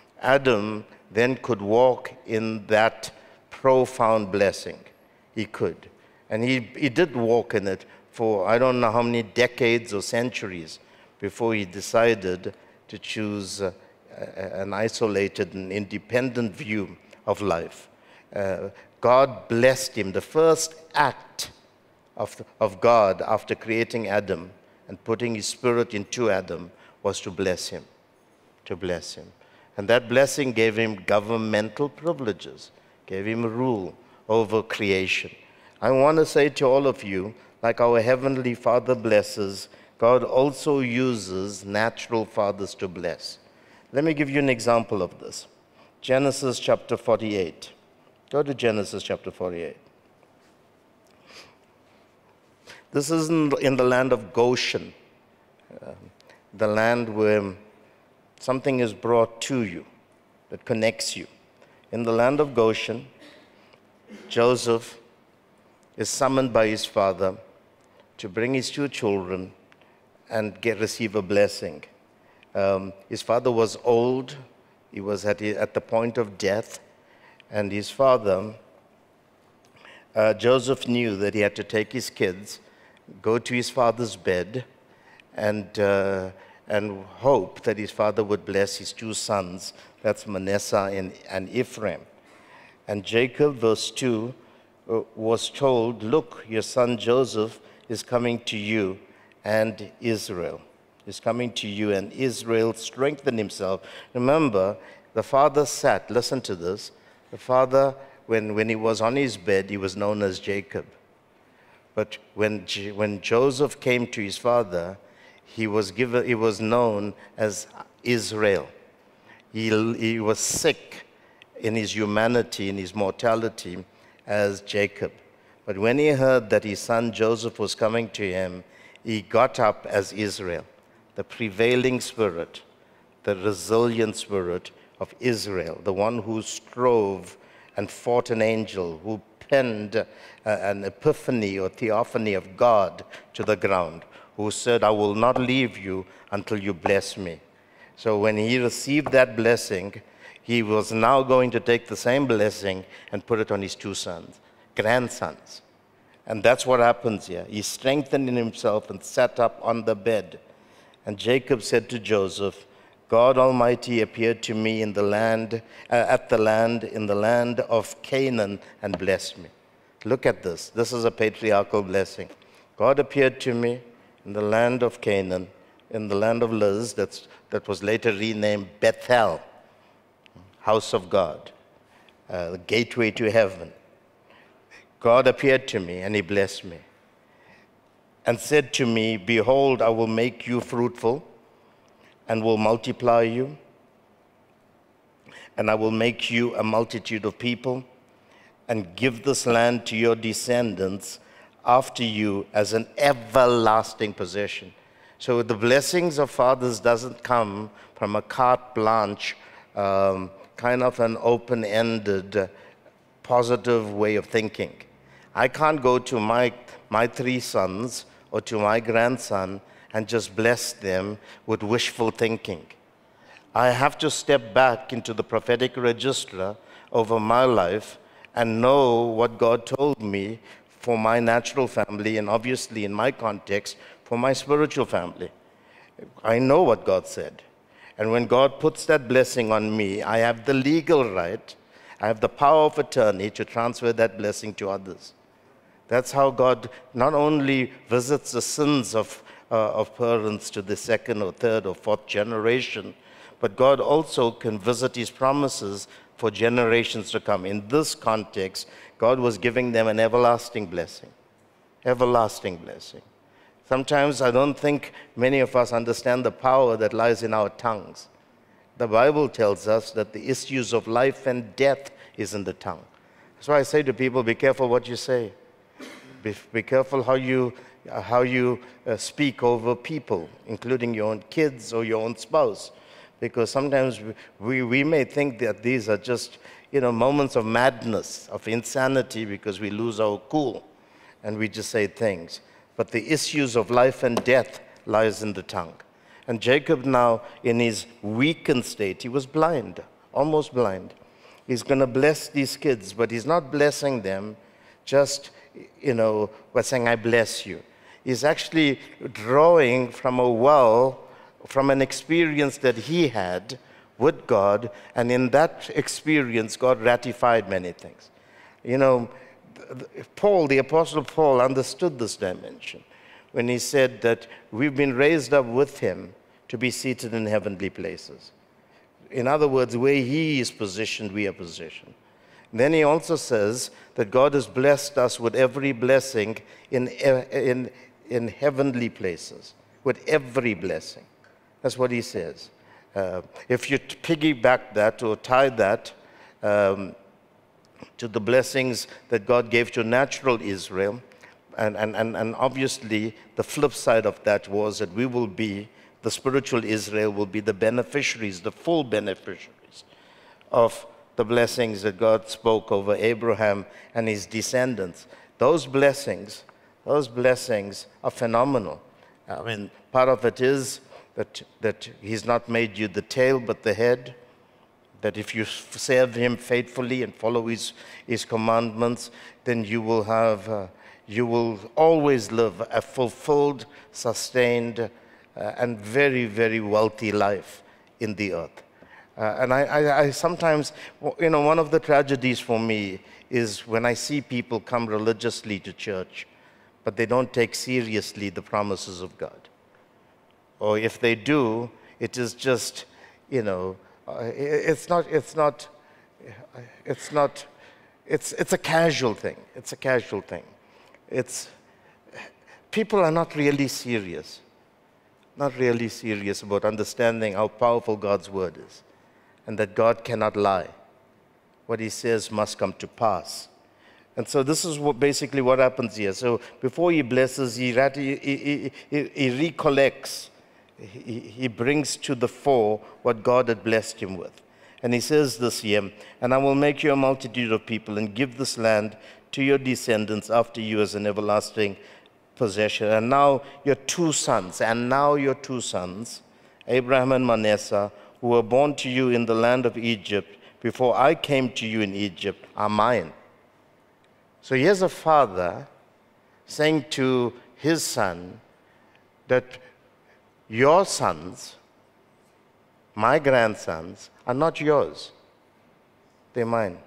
Adam then could walk in that profound blessing. He could. And he, he did walk in it for I don't know how many decades or centuries before he decided to choose uh, an isolated and independent view of life. Uh, God blessed him. The first act of, the, of God after creating Adam and putting his spirit into Adam was to bless him, to bless him. And that blessing gave him governmental privileges, gave him rule over creation. I want to say to all of you, like our Heavenly Father blesses, God also uses natural fathers to bless. Let me give you an example of this. Genesis chapter forty-eight. Go to Genesis chapter forty-eight. This is in, in the land of Goshen, uh, the land where something is brought to you that connects you. In the land of Goshen, Joseph is summoned by his father to bring his two children and get, receive a blessing. Um, his father was old. He was at, at the point of death. And his father, uh, Joseph knew that he had to take his kids, go to his father's bed, and, uh, and hope that his father would bless his two sons. That's Manasseh and, and Ephraim. And Jacob, verse two, uh, was told, look, your son Joseph is coming to you, and Israel is coming to you, and Israel strengthened himself. Remember, the father sat, listen to this, the father, when, when he was on his bed, he was known as Jacob. But when, when Joseph came to his father, he was, given, he was known as Israel. He, he was sick in his humanity, in his mortality, as Jacob. But when he heard that his son Joseph was coming to him, he got up as Israel, the prevailing spirit, the resilient spirit of Israel, the one who strove and fought an angel, who penned uh, an epiphany or theophany of God to the ground, who said, I will not leave you until you bless me. So when he received that blessing, he was now going to take the same blessing and put it on his two sons, grandsons. And that's what happens here. He strengthened in himself and sat up on the bed. And Jacob said to Joseph, God Almighty appeared to me in the land, uh, at the land, in the land of Canaan, and blessed me. Look at this. This is a patriarchal blessing. God appeared to me in the land of Canaan, in the land of Luz, that's, that was later renamed Bethel, house of God, uh, the gateway to heaven. God appeared to me, and he blessed me, and said to me, behold, I will make you fruitful, and will multiply you, and I will make you a multitude of people, and give this land to your descendants after you as an everlasting possession. So the blessings of fathers doesn't come from a carte blanche, um, kind of an open-ended, uh, positive way of thinking. I can't go to my, my three sons or to my grandson and just bless them with wishful thinking. I have to step back into the prophetic register over my life and know what God told me for my natural family, and obviously in my context, for my spiritual family. I know what God said. And when God puts that blessing on me, I have the legal right, I have the power of attorney to transfer that blessing to others. That's how God not only visits the sins of, uh, of parents to the second or third or fourth generation, but God also can visit his promises for generations to come. In this context, God was giving them an everlasting blessing. Everlasting blessing. Sometimes I don't think many of us understand the power that lies in our tongues. The Bible tells us that the issues of life and death is in the tongue. That's why I say to people, be careful what you say. Be, be careful how you, uh, how you uh, speak over people, including your own kids or your own spouse. Because sometimes we, we may think that these are just, you know, moments of madness, of insanity, because we lose our cool and we just say things. But the issues of life and death lies in the tongue. And Jacob now, in his weakened state, he was blind, almost blind. He's going to bless these kids, but he's not blessing them just, you know, by saying, I bless you. He's actually drawing from a well, from an experience that he had with God, and in that experience, God ratified many things. You know, Paul, the Apostle Paul, understood this dimension when he said that we've been raised up with him to be seated in heavenly places. In other words, where he is positioned, we are positioned. Then he also says that God has blessed us with every blessing in, in, in heavenly places, with every blessing. That's what he says. Uh, if you piggyback that or tie that um, to the blessings that God gave to natural Israel, and, and, and, and obviously the flip side of that was that we will be, the spiritual Israel will be the beneficiaries, the full beneficiaries of the blessings that God spoke over Abraham and his descendants. Those blessings, those blessings are phenomenal. I mean, part of it is that, that he's not made you the tail but the head, that if you serve him faithfully and follow his, his commandments, then you will have, uh, you will always live a fulfilled, sustained, uh, and very, very wealthy life in the earth. Uh, and I, I, I sometimes, you know, one of the tragedies for me is when I see people come religiously to church, but they don't take seriously the promises of God. Or if they do, it is just, you know, uh, it's not, it's not, it's not, it's, it's a casual thing. It's a casual thing. It's, people are not really serious, not really serious about understanding how powerful God's word is, and that God cannot lie. What he says must come to pass. And so this is what basically what happens here. So before he blesses, he, he, he, he, he recollects, he, he brings to the fore what God had blessed him with. And he says this here, and I will make you a multitude of people and give this land to your descendants after you as an everlasting possession. And now your two sons, and now your two sons, Abraham and Manasseh, who were born to you in the land of Egypt before I came to you in Egypt, are mine. So here's a father saying to his son that your sons, my grandsons, are not yours. They're mine.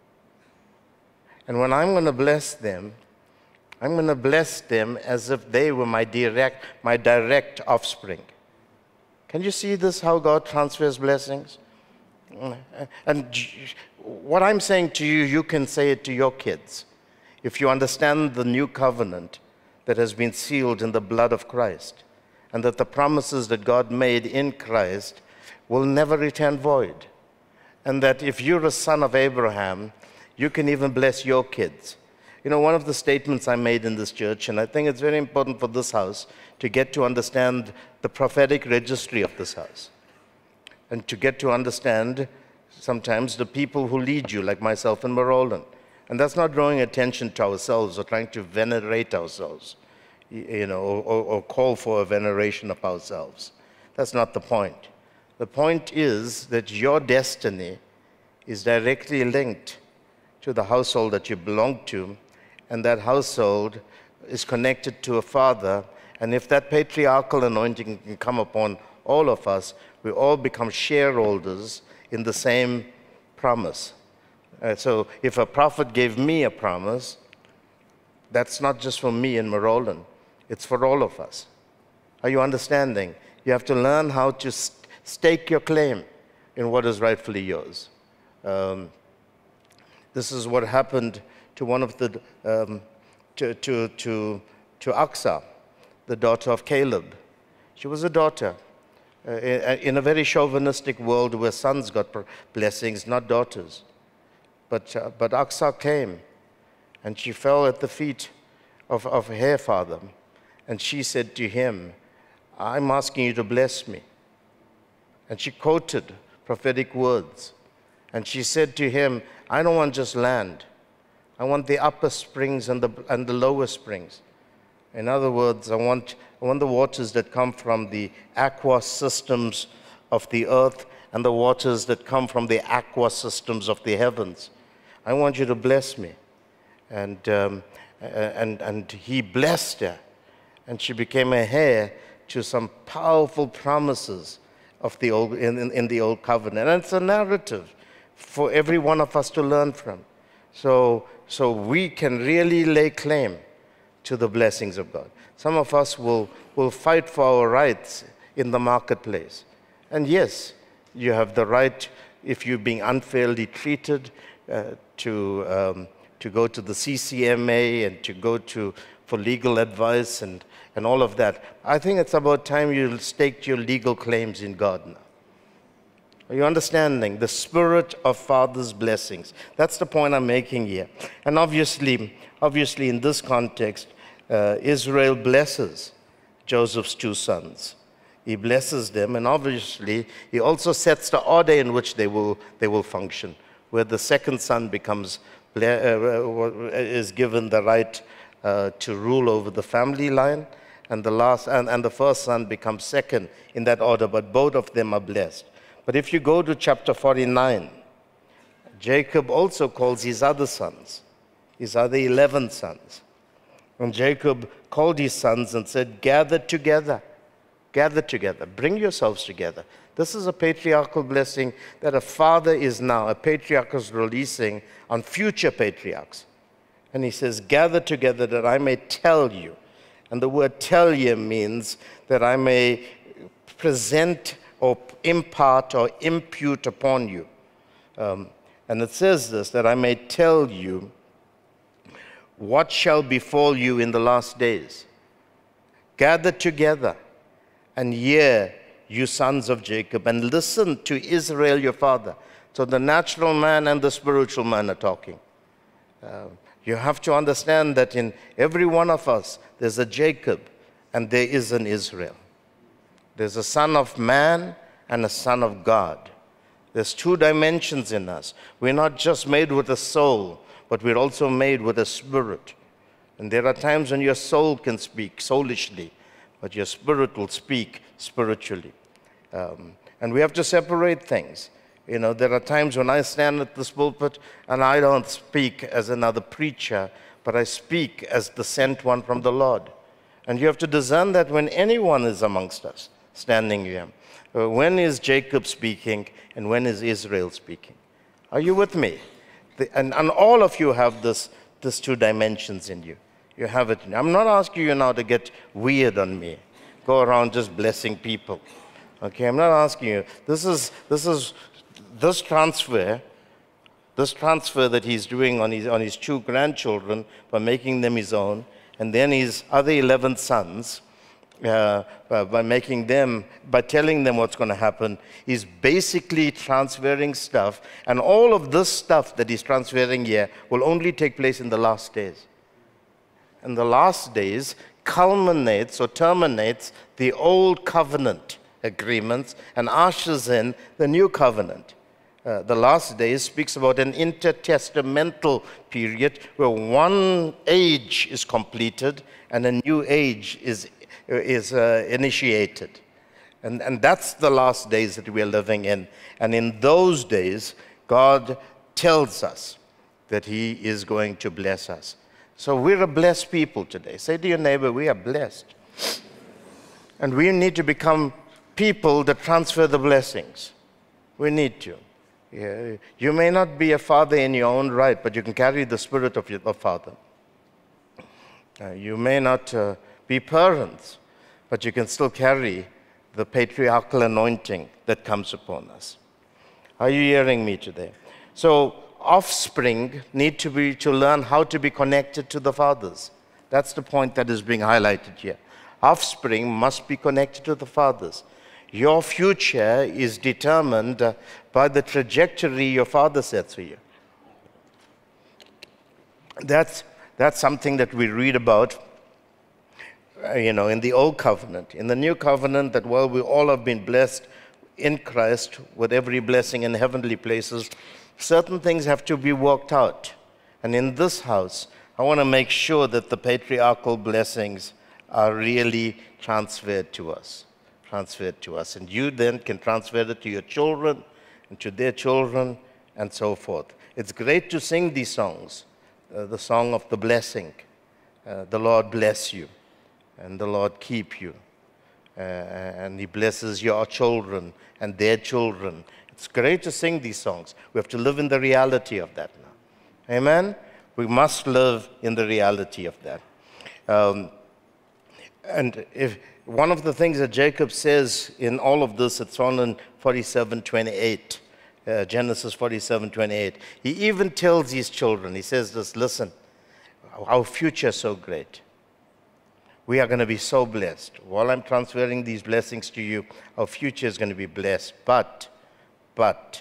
And when I'm going to bless them, I'm going to bless them as if they were my direct, my direct offspring. Can you see this, how God transfers blessings? And what I'm saying to you, you can say it to your kids. If you understand the new covenant that has been sealed in the blood of Christ, and that the promises that God made in Christ will never return void, and that if you're a son of Abraham, you can even bless your kids. You know, one of the statements I made in this church, and I think it's very important for this house to get to understand the prophetic registry of this house, and to get to understand sometimes the people who lead you, like myself and Marolan. And that's not drawing attention to ourselves or trying to venerate ourselves, you know, or, or call for a veneration of ourselves. That's not the point. The point is that your destiny is directly linked to the household that you belong to, and that household is connected to a father. And if that patriarchal anointing can come upon all of us, we all become shareholders in the same promise. Uh, so if a prophet gave me a promise, that's not just for me and Marolan, it's for all of us. Are you understanding? You have to learn how to st stake your claim in what is rightfully yours. Um, this is what happened to one of the, um, to, to, to, to Aksa, the daughter of Caleb. She was a daughter uh, in a very chauvinistic world where sons got blessings, not daughters. But, uh, but Aksa came, and she fell at the feet of, of her father, and she said to him, I'm asking you to bless me. And she quoted prophetic words, and she said to him, I don't want just land. I want the upper springs and the, and the lower springs. In other words, I want, I want the waters that come from the aqua systems of the earth and the waters that come from the aqua systems of the heavens. I want you to bless me. And, um, and, and he blessed her, and she became a heir to some powerful promises of the old, in, in, in the Old Covenant. And it's a narrative for every one of us to learn from. So, so we can really lay claim to the blessings of God. Some of us will, will fight for our rights in the marketplace. And yes, you have the right, if you're being unfairly treated, uh, to, um, to go to the C C M A and to go to, for legal advice and, and all of that. I think it's about time you staked your legal claims in God now. Are you understanding? The spirit of Father's blessings. That's the point I'm making here. And obviously, obviously in this context, uh, Israel blesses Joseph's two sons. He blesses them, and obviously he also sets the order in which they will, they will function, where the second son becomes, uh, is given the right uh, to rule over the family line, and the last and, and the first son becomes second in that order, but both of them are blessed. But if you go to chapter forty-nine, Jacob also calls his other sons, his other eleven sons. And Jacob called his sons and said, gather together, gather together, bring yourselves together. This is a patriarchal blessing that a father is now, a patriarch is releasing on future patriarchs. And he says, gather together that I may tell you. And the word tell you means that I may present or impart or impute upon you. Um, and it says this, that I may tell you what shall befall you in the last days. Gather together and hear, you sons of Jacob, and listen to Israel your father. So the natural man and the spiritual man are talking. Uh, you have to understand that in every one of us, there's a Jacob and there is an Israel. There's a son of man and a son of God. There's two dimensions in us. We're not just made with a soul. but we're also made with a spirit. And there are times when your soul can speak soulishly, but your spirit will speak spiritually. Um, and we have to separate things. You know, there are times when I stand at this pulpit and I don't speak as another preacher, but I speak as the sent one from the Lord. And you have to discern that when anyone is amongst us, standing here. Uh, when is Jacob speaking and when is Israel speaking? Are you with me? The, and, and all of you have this, this two dimensions in you. You have it. I'm not asking you now to get weird on me. Go around just blessing people. Okay, I'm not asking you. This is, this is, this transfer, this transfer that he's doing on his, on his two grandchildren by making them his own, and then his other eleven sons, uh, by making them, by telling them what's going to happen, he's basically transferring stuff, and all of this stuff that he's transferring here will only take place in the last days. In the last days culminates or terminates the old covenant agreements and ushers in the new covenant. Uh, the last days speaks about an intertestamental period where one age is completed and a new age is, is uh, initiated. And, and that's the last days that we are living in. And in those days, God tells us that he is going to bless us. So we're a blessed people today. Say to your neighbor, we are blessed. And we need to become people that transfer the blessings. We need to. Yeah. You may not be a father in your own right, but you can carry the spirit of your of father. Uh, you may not uh, be parents, but you can still carry the patriarchal anointing that comes upon us. Are you hearing me today? So offspring need to be to learn how to be connected to the fathers. That's the point that is being highlighted here. Offspring must be connected to the fathers. Your future is determined uh, by the trajectory your father sets for you. That's, that's something that we read about, uh, you know, in the Old Covenant. In the New Covenant, that while we all have been blessed in Christ with every blessing in heavenly places, certain things have to be worked out. And in this house, I want to make sure that the patriarchal blessings are really transferred to us. Transferred to us. And you then can transfer it to your children and to their children and so forth. It's great to sing these songs. Uh, the song of the blessing. Uh, the Lord bless you and the Lord keep you. Uh, and he blesses your children and their children. It's great to sing these songs. We have to live in the reality of that now. Amen? We must live in the reality of that. Um, and if one of the things that Jacob says in all of this, it's found in forty-seven twenty-eight, uh, Genesis forty-seven twenty-eight. He even tells his children, he says this, listen, our future is so great. We are going to be so blessed. While I'm transferring these blessings to you, our future is going to be blessed. But, but,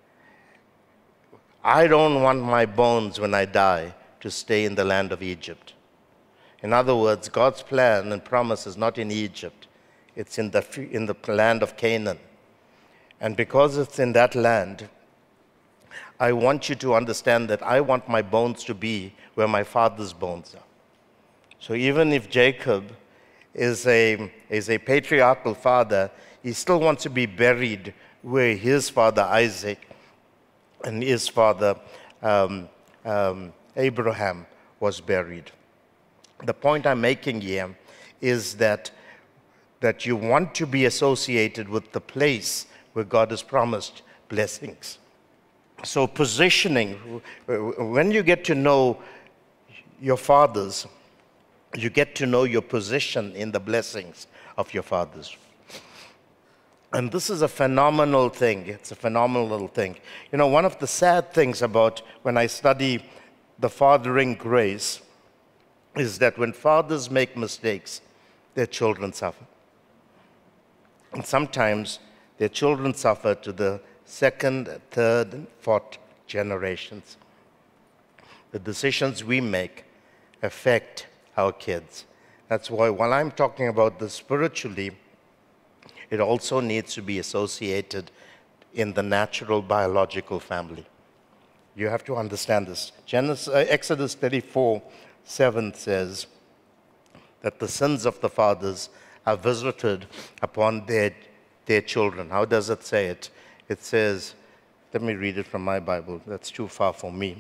I don't want my bones when I die to stay in the land of Egypt. In other words, God's plan and promise is not in Egypt. It's in the, in the land of Canaan. And because it's in that land, I want you to understand that I want my bones to be where my father's bones are. So even if Jacob is a, is a patriarchal father, he still wants to be buried where his father Isaac and his father um, um, Abraham was buried. The point I'm making here is that, that you want to be associated with the place where God has promised blessings. So positioning, when you get to know your fathers, you get to know your position in the blessings of your fathers. And this is a phenomenal thing. It's a phenomenal thing. You know, one of the sad things about when I study the fathering grace is that when fathers make mistakes, their children suffer. And sometimes their children suffer to the second, third, and fourth generations. The decisions we make affect our kids. That's why while I'm talking about this spiritually, it also needs to be associated in the natural biological family. You have to understand this. Genesis, uh, Exodus thirty-four, seven says that the sins of the fathers are visited upon their, their children. How does it say it? It says, let me read it from my Bible. That's too far for me.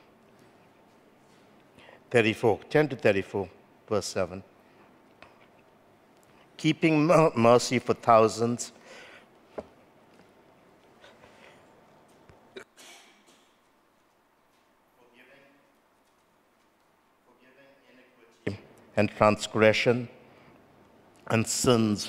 thirty-four, ten to thirty-four, verse seven. Keeping mercy for thousands, and transgression and sins,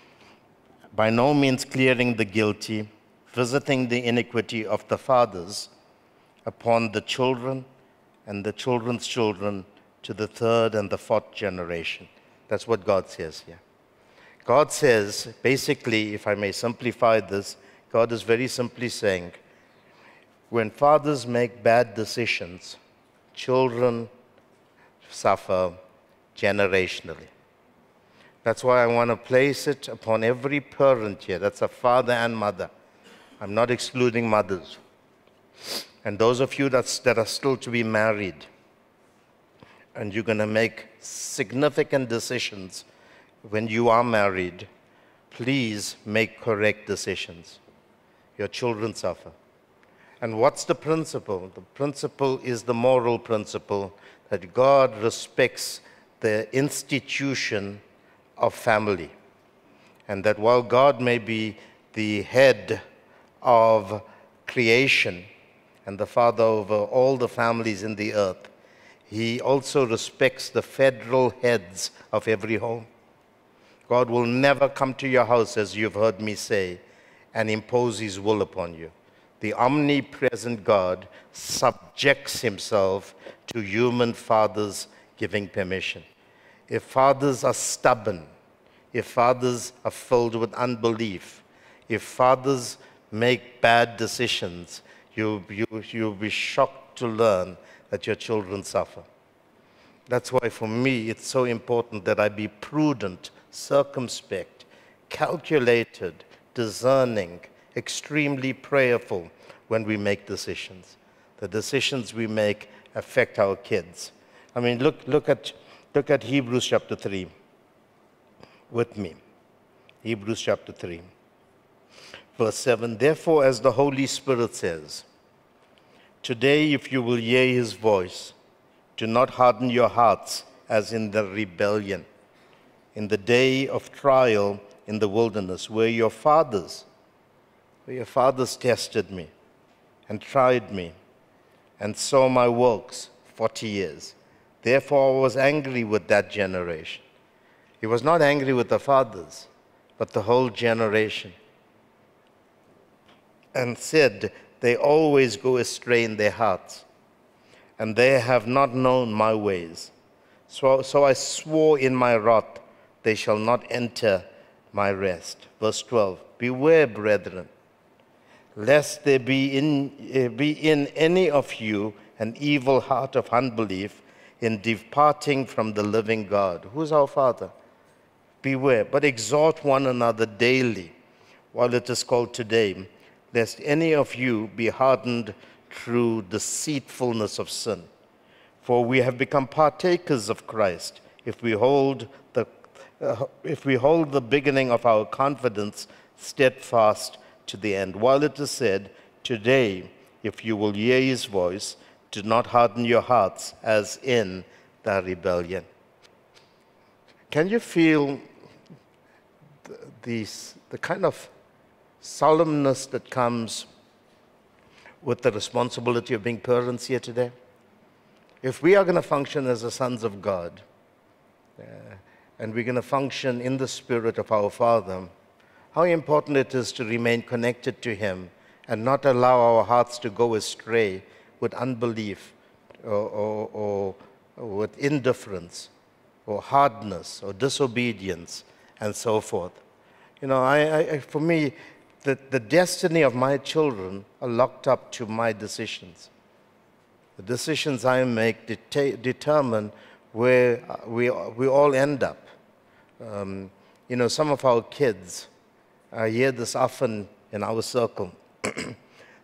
by no means clearing the guilty, visiting the iniquity of the fathers upon the children and the children's children to the third and the fourth generation. That's what God says here. God says, basically, if I may simplify this, God is very simply saying, when fathers make bad decisions, children suffer generationally. That's why I want to place it upon every parent here. That's a father and mother. I'm not excluding mothers. And those of you that's, that are still to be married, and you're going to make significant decisions when you are married, please make correct decisions. Your children suffer. And what's the principle? The principle is the moral principle that God respects the institution of family. And that while God may be the head of creation and the father over all the families in the earth, he also respects the federal heads of every home. God will never come to your house, as you've heard me say, and impose his will upon you. The omnipresent God subjects himself to human fathers giving permission. If fathers are stubborn, if fathers are filled with unbelief, if fathers make bad decisions, you, you, you'll be shocked to learn that your children suffer. That's why for me it's so important that I be prudent, circumspect, calculated, discerning, extremely prayerful when we make decisions. The decisions we make affect our kids. I mean, look, look, at, look at Hebrews chapter three with me. Hebrews chapter three, verse seven. Therefore, as the Holy Spirit says, today if you will hear his voice, do not harden your hearts as in the rebellion, in the day of trial in the wilderness, where your fathers, where your fathers tested me and tried me and saw my works forty years. Therefore I was angry with that generation. He was not angry with the fathers, but the whole generation, and said, they always go astray in their hearts, and they have not known my ways. So, so I swore in my wrath, they shall not enter my rest. Verse twelve, beware, brethren, lest there be in, uh, be in any of you an evil heart of unbelief in departing from the living God. Who's our Father? Beware, but exhort one another daily, while it is called today, lest any of you be hardened through deceitfulness of sin. For we have become partakers of Christ if we hold the, uh, if we hold the beginning of our confidence steadfast to the end. While it is said, today, if you will hear his voice, do not harden your hearts as in the rebellion. Can you feel the, the, the kind of solemnness that comes with the responsibility of being parents here today? If we are going to function as the sons of God, uh, and we're going to function in the spirit of our Father, how important it is to remain connected to him and not allow our hearts to go astray with unbelief or, or, or, or with indifference or hardness or disobedience and so forth. You know, I, I, for me, the, the destiny of my children are locked up to my decisions. The decisions I make det determine where we, we all end up. Um, you know, some of our kids, I hear this often in our circle.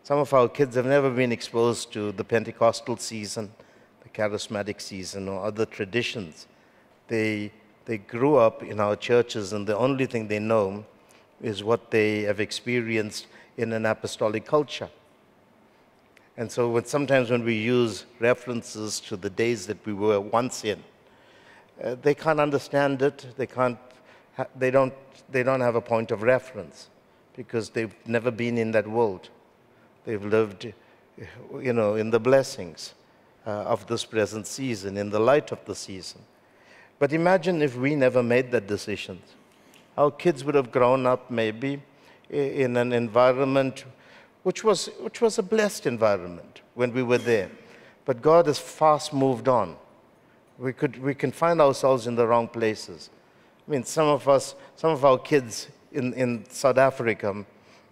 Some of our kids have never been exposed to the Pentecostal season, the charismatic season, or other traditions. They, they grew up in our churches, and the only thing they know is what they have experienced in an apostolic culture. And so when, sometimes when we use references to the days that we were once in, uh, they can't understand it, they, can't ha they, don't, they don't have a point of reference because they've never been in that world. They've lived, you know, in the blessings uh, of this present season, in the light of the season. But imagine if we never made that decision. Our kids would have grown up maybe in an environment which was, which was a blessed environment when we were there. But God has fast moved on. We, could, we can find ourselves in the wrong places. I mean, some of us, some of our kids in, in South Africa,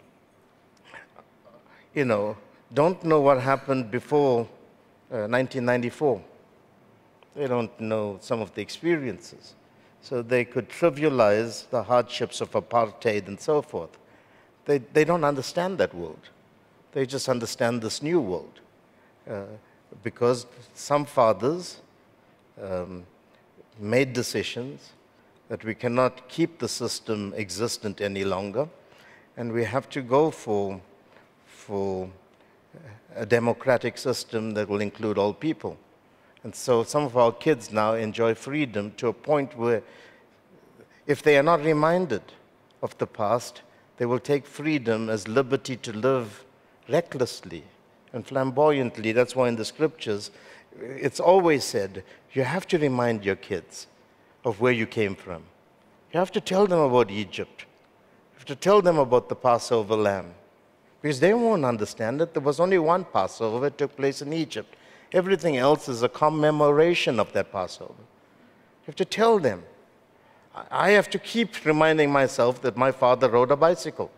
you know, don't know what happened before uh, nineteen ninety-four. They don't know some of the experiences. So they could trivialize the hardships of apartheid and so forth. They, they don't understand that world. They just understand this new world. Uh, because some fathers um, made decisions that we cannot keep the system existent any longer, and we have to go for for a democratic system that will include all people. And so some of our kids now enjoy freedom to a point where if they are not reminded of the past, they will take freedom as liberty to live recklessly and flamboyantly. That's why in the scriptures, it's always said, you have to remind your kids of where you came from. You have to tell them about Egypt. You have to tell them about the Passover lamb. Because they won't understand it. There was only one Passover that took place in Egypt. Everything else is a commemoration of that Passover. You have to tell them. I have to keep reminding myself that my father rode a bicycle.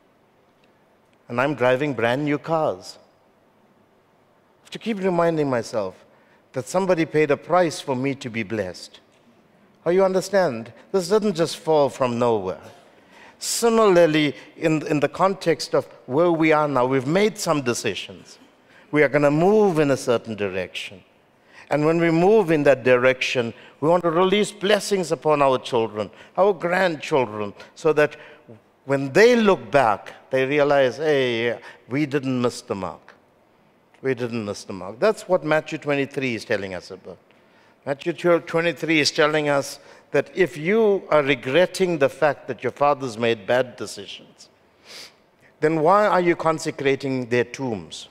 And I'm driving brand new cars. I have to keep reminding myself that somebody paid a price for me to be blessed. How you understand? This doesn't just fall from nowhere. Similarly, in, in the context of where we are now, we've made some decisions. We are going to move in a certain direction. And when we move in that direction, we want to release blessings upon our children, our grandchildren, so that when they look back, they realize, hey, we didn't miss the mark. We didn't miss the mark. That's what Matthew twenty-three is telling us about. Matthew twenty-three is telling us that if you are regretting the fact that your fathers made bad decisions, then why are you consecrating their tombs?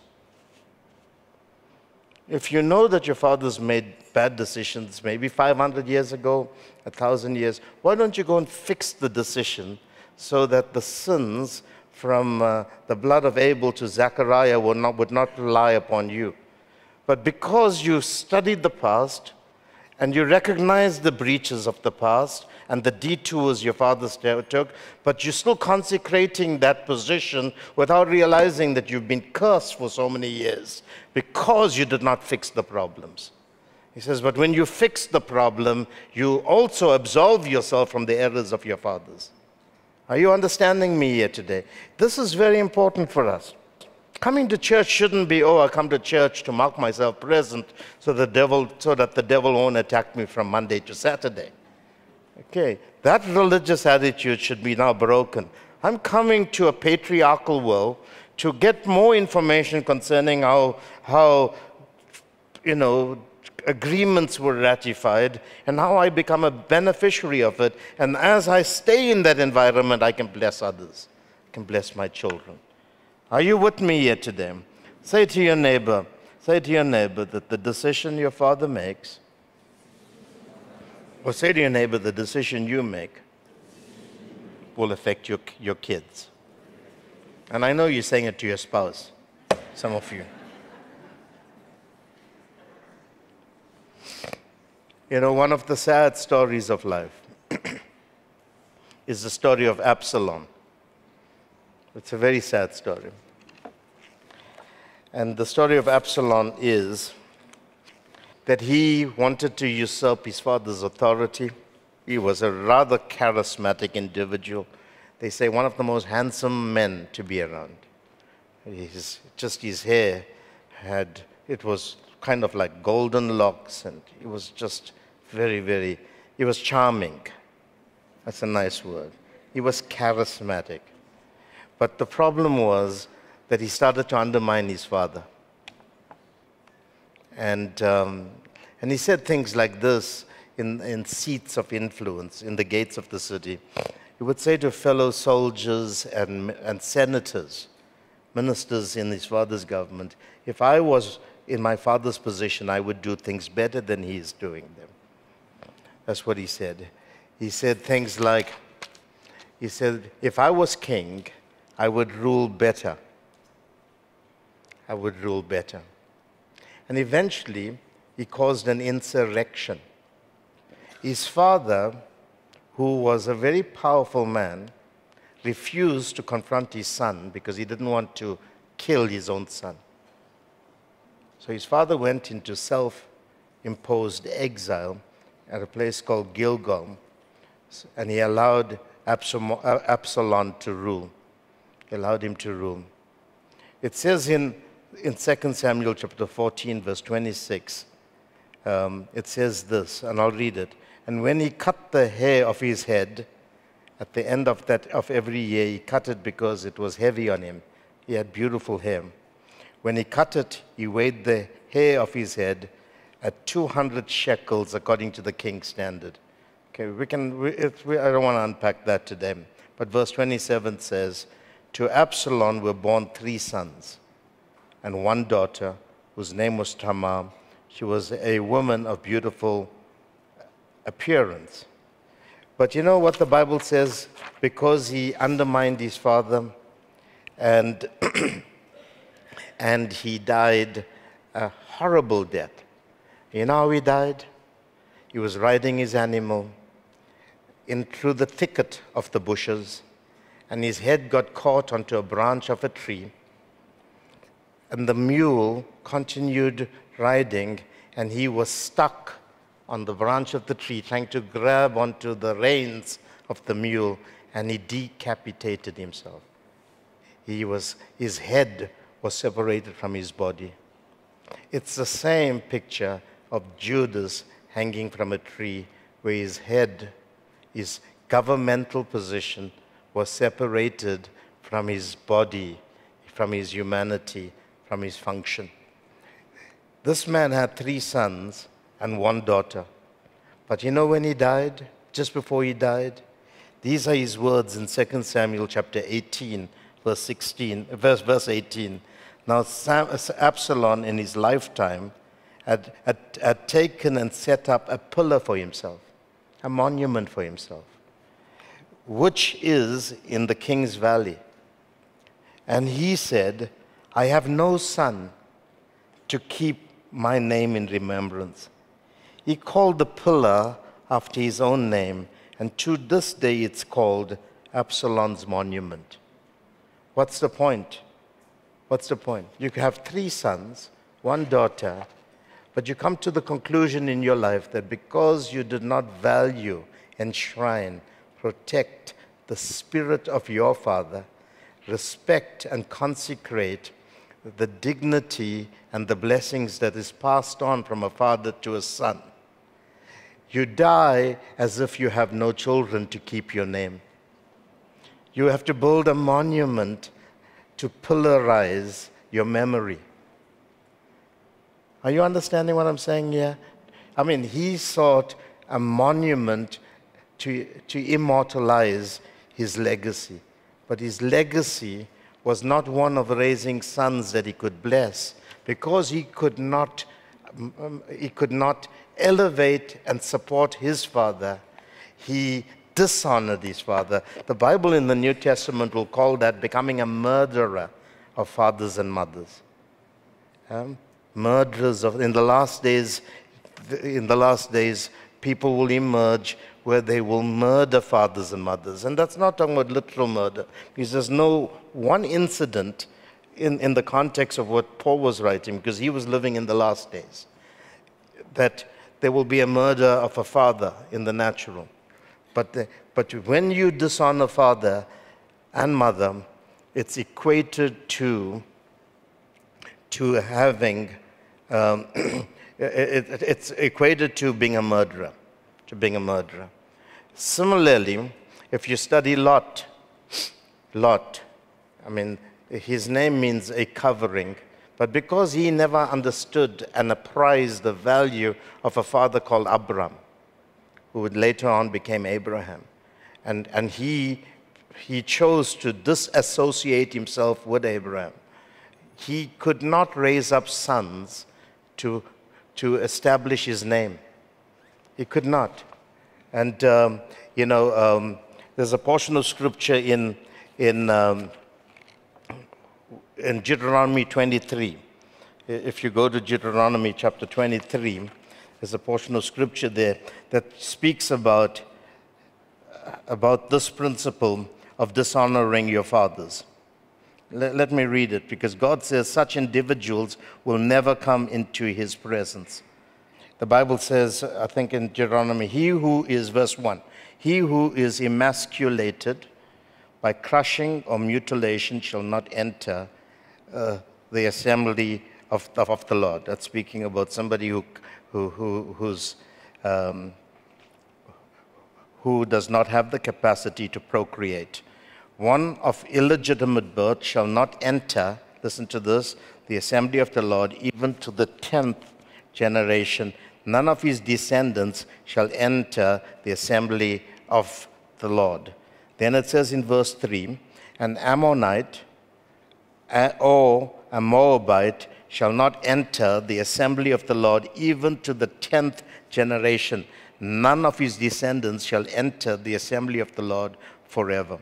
If you know that your fathers made bad decisions maybe five hundred years ago, one thousand years, why don't you go and fix the decision so that the sins from uh, the blood of Abel to Zechariah would not, would not lie upon you? But because you studied the past, and you recognize the breaches of the past and the detours your fathers took, but you're still consecrating that position without realizing that you've been cursed for so many years because you did not fix the problems. He says, but when you fix the problem, you also absolve yourself from the errors of your fathers. Are you understanding me here today? This is very important for us. Coming to church shouldn't be, oh, I come to church to mark myself present so the devil, so that the devil won't attack me from Monday to Saturday. Okay, that religious attitude should be now broken. I'm coming to a patriarchal world to get more information concerning how, how you know, agreements were ratified and how I become a beneficiary of it. And as I stay in that environment, I can bless others. I can bless my children. Are you with me here today? Say to your neighbor, say to your neighbor that the decision your father makes, or say to your neighbor the decision you make will affect your, your kids. And I know you're saying it to your spouse, some of you. You know, one of the sad stories of life is the story of Absalom. It's a very sad story. And the story of Absalom is that he wanted to usurp his father's authority. He was a rather charismatic individual. They say one of the most handsome men to be around. His, just his hair had, it was kind of like golden locks, and it was just very, very, he was charming. That's a nice word. He was charismatic. But the problem was that he started to undermine his father. And, um, and he said things like this in, in seats of influence, in the gates of the city. He would say to fellow soldiers and, and senators, ministers in his father's government, if I was in my father's position, I would do things better than he is doing them. That's what he said. He said things like, he said, if I was king, I would rule better. I would rule better. And eventually, he caused an insurrection. His father, who was a very powerful man, refused to confront his son because he didn't want to kill his own son. So his father went into self-imposed exile at a place called Gilgal, and he allowed Absalom to rule. He allowed him to rule. It says in, in Second Samuel chapter fourteen, verse twenty-six, um, it says this, and I'll read it. And when he cut the hair of his head, at the end of that of every year, he cut it because it was heavy on him. He had beautiful hair. When he cut it, he weighed the hair of his head at two hundred shekels according to the king's standard. Okay, we can, we, it, we, I don't want to unpack that today. But verse twenty-seven says, to Absalom were born three sons and one daughter whose name was Tamar. She was a woman of beautiful appearance. But you know what the Bible says? Because he undermined his father and, and he died a horrible death. You know how he died? He was riding his animal in through the thicket of the bushes, and his head got caught onto a branch of a tree. And the mule continued riding, and he was stuck on the branch of the tree, trying to grab onto the reins of the mule, and he decapitated himself. He was, his head was separated from his body. It's the same picture of Judas hanging from a tree, where his head, his governmental position, was separated from his body, from his humanity, from his function. This man had three sons and one daughter. But you know when he died, just before he died? These are his words in Second Samuel chapter eighteen, verse sixteen, verse, verse eighteen. Now Sam, Absalom in his lifetime had, had, had taken and set up a pillar for himself, a monument for himself, which is in the king's valley. And he said, I have no son to keep my name in remembrance. He called the pillar after his own name, and to this day it's called Absalom's monument. What's the point? What's the point? You have three sons, one daughter, but you come to the conclusion in your life that because you did not value, enshrine, protect the spirit of your father, respect and consecrate the dignity and the blessings that is passed on from a father to a son, you die as if you have no children to keep your name. You have to build a monument to pillarize your memory. Are you understanding what I'm saying here? I mean, he sought a monument to, to immortalize his legacy. But his legacy was not one of raising sons that he could bless, because he could not, um, he could not elevate and support his father. He dishonored his father. The Bible in the New Testament will call that becoming a murderer of fathers and mothers. Um, murderers of, in the last days, in the last days, people will emerge where they will murder fathers and mothers. And that's not talking about literal murder, because there's no one incident in, in the context of what Paul was writing, because he was living in the last days, that there will be a murder of a father in the natural. But, the, but when you dishonor father and mother, it's equated to to having, um, it, it, it's equated to being a murderer, to being a murderer. Similarly, if you study Lot, Lot, I mean, his name means a covering, but because he never understood and apprised the value of a father called Abram, who would later on become Abraham, and, and he, he chose to disassociate himself with Abraham, he could not raise up sons to, to establish his name. He could not. And, um, you know, um, there's a portion of scripture in, in, um, in Deuteronomy twenty-three. If you go to Deuteronomy chapter twenty-three, there's a portion of scripture there that speaks about, about this principle of dishonoring your fathers. Let, let me read it, because God says such individuals will never come into his presence. The Bible says, I think in Deuteronomy, he who is, verse one, he who is emasculated by crushing or mutilation shall not enter uh, the assembly of, of, of the Lord. That's speaking about somebody who, who, who, who's, um, who does not have the capacity to procreate. One of illegitimate birth shall not enter, listen to this, the assembly of the Lord, even to the tenth generation. None of his descendants shall enter the assembly of the Lord. Then it says in verse three, an Ammonite or a Moabite shall not enter the assembly of the Lord, even to the tenth generation. None of his descendants shall enter the assembly of the Lord forever.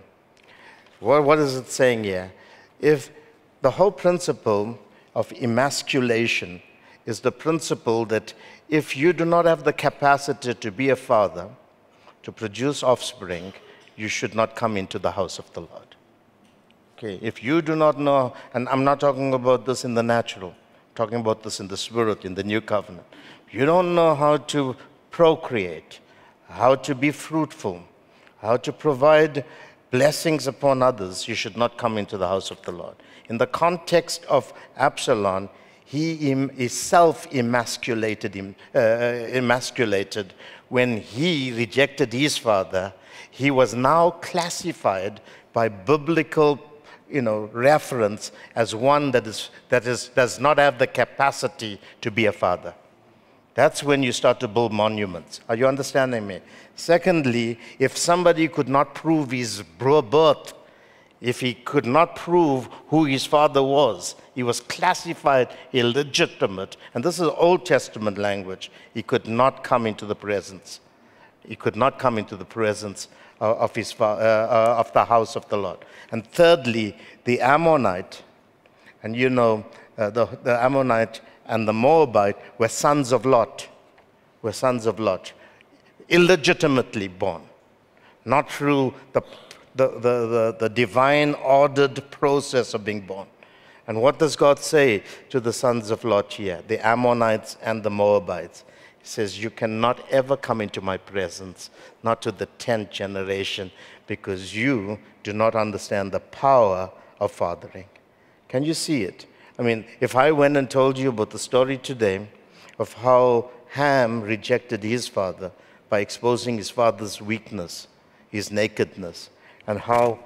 What, what is it saying here? If the whole principle of emasculation is the principle that if you do not have the capacity to be a father, to produce offspring, you should not come into the house of the Lord. Okay, if you do not know, and I'm not talking about this in the natural, I'm talking about this in the spirit, in the new covenant. You don't know how to procreate, how to be fruitful, how to provide blessings upon others, you should not come into the house of the Lord. In the context of Absalom, he is self-emasculated him, uh, emasculated. When he rejected his father, he was now classified by biblical, you know, reference as one that is that is does not have the capacity to be a father. That's when you start to build monuments. Are you understanding me? Secondly, if somebody could not prove his birth, if he could not prove who his father was, he was classified illegitimate. And this is Old Testament language. He could not come into the presence. He could not come into the presence of, his, uh, uh, of the house of the Lord. And thirdly, the Ammonite, and you know, uh, the, the Ammonite and the Moabite were sons of Lot, were sons of Lot, illegitimately born, not through the, the, the, the, the divine ordered process of being born. And what does God say to the sons of Lot here, the Ammonites and the Moabites? He says, you cannot ever come into my presence, not to the tenth generation, because you do not understand the power of fathering. Can you see it? I mean, if I went and told you about the story today of how Ham rejected his father by exposing his father's weakness, his nakedness, and how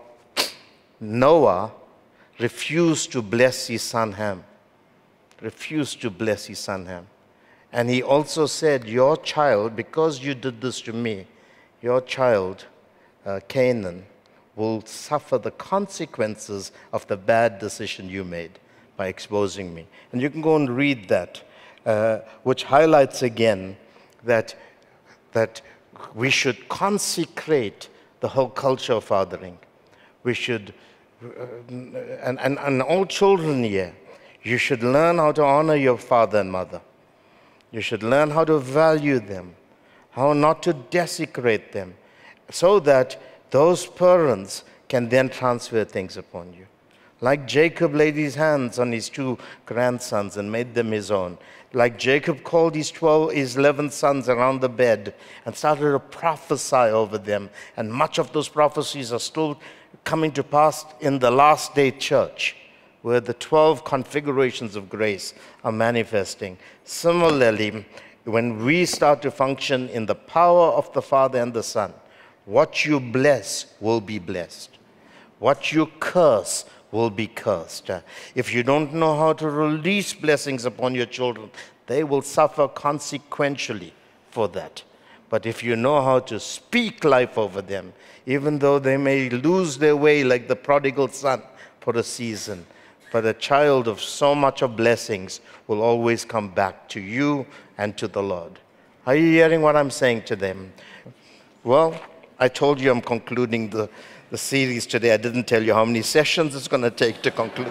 Noah refused to bless his son Ham, refused to bless his son Ham. And he also said, your child, because you did this to me, your child, uh, Canaan, will suffer the consequences of the bad decision you made by exposing me. And you can go and read that, uh, which highlights again that, that we should consecrate the whole culture of fathering. We should, uh, and, and, and all children here, you should learn how to honor your father and mother. You should learn how to value them, how not to desecrate them, so that those parents can then transfer things upon you. Like Jacob laid his hands on his two grandsons and made them his own. Like Jacob called his twelve, his eleven sons around the bed and started to prophesy over them. And much of those prophecies are still coming to pass in the last day church. where the twelve configurations of grace are manifesting. Similarly, when we start to function in the power of the Father and the Son, what you bless will be blessed. What you curse will be cursed. If you don't know how to release blessings upon your children, they will suffer consequentially for that. But if you know how to speak life over them, even though they may lose their way like the prodigal son for a season, but a child of so much of blessings will always come back to you and to the Lord. Are you hearing what I'm saying to them? Well, I told you I'm concluding the, the series today. I didn't tell you how many sessions it's going to take to conclude.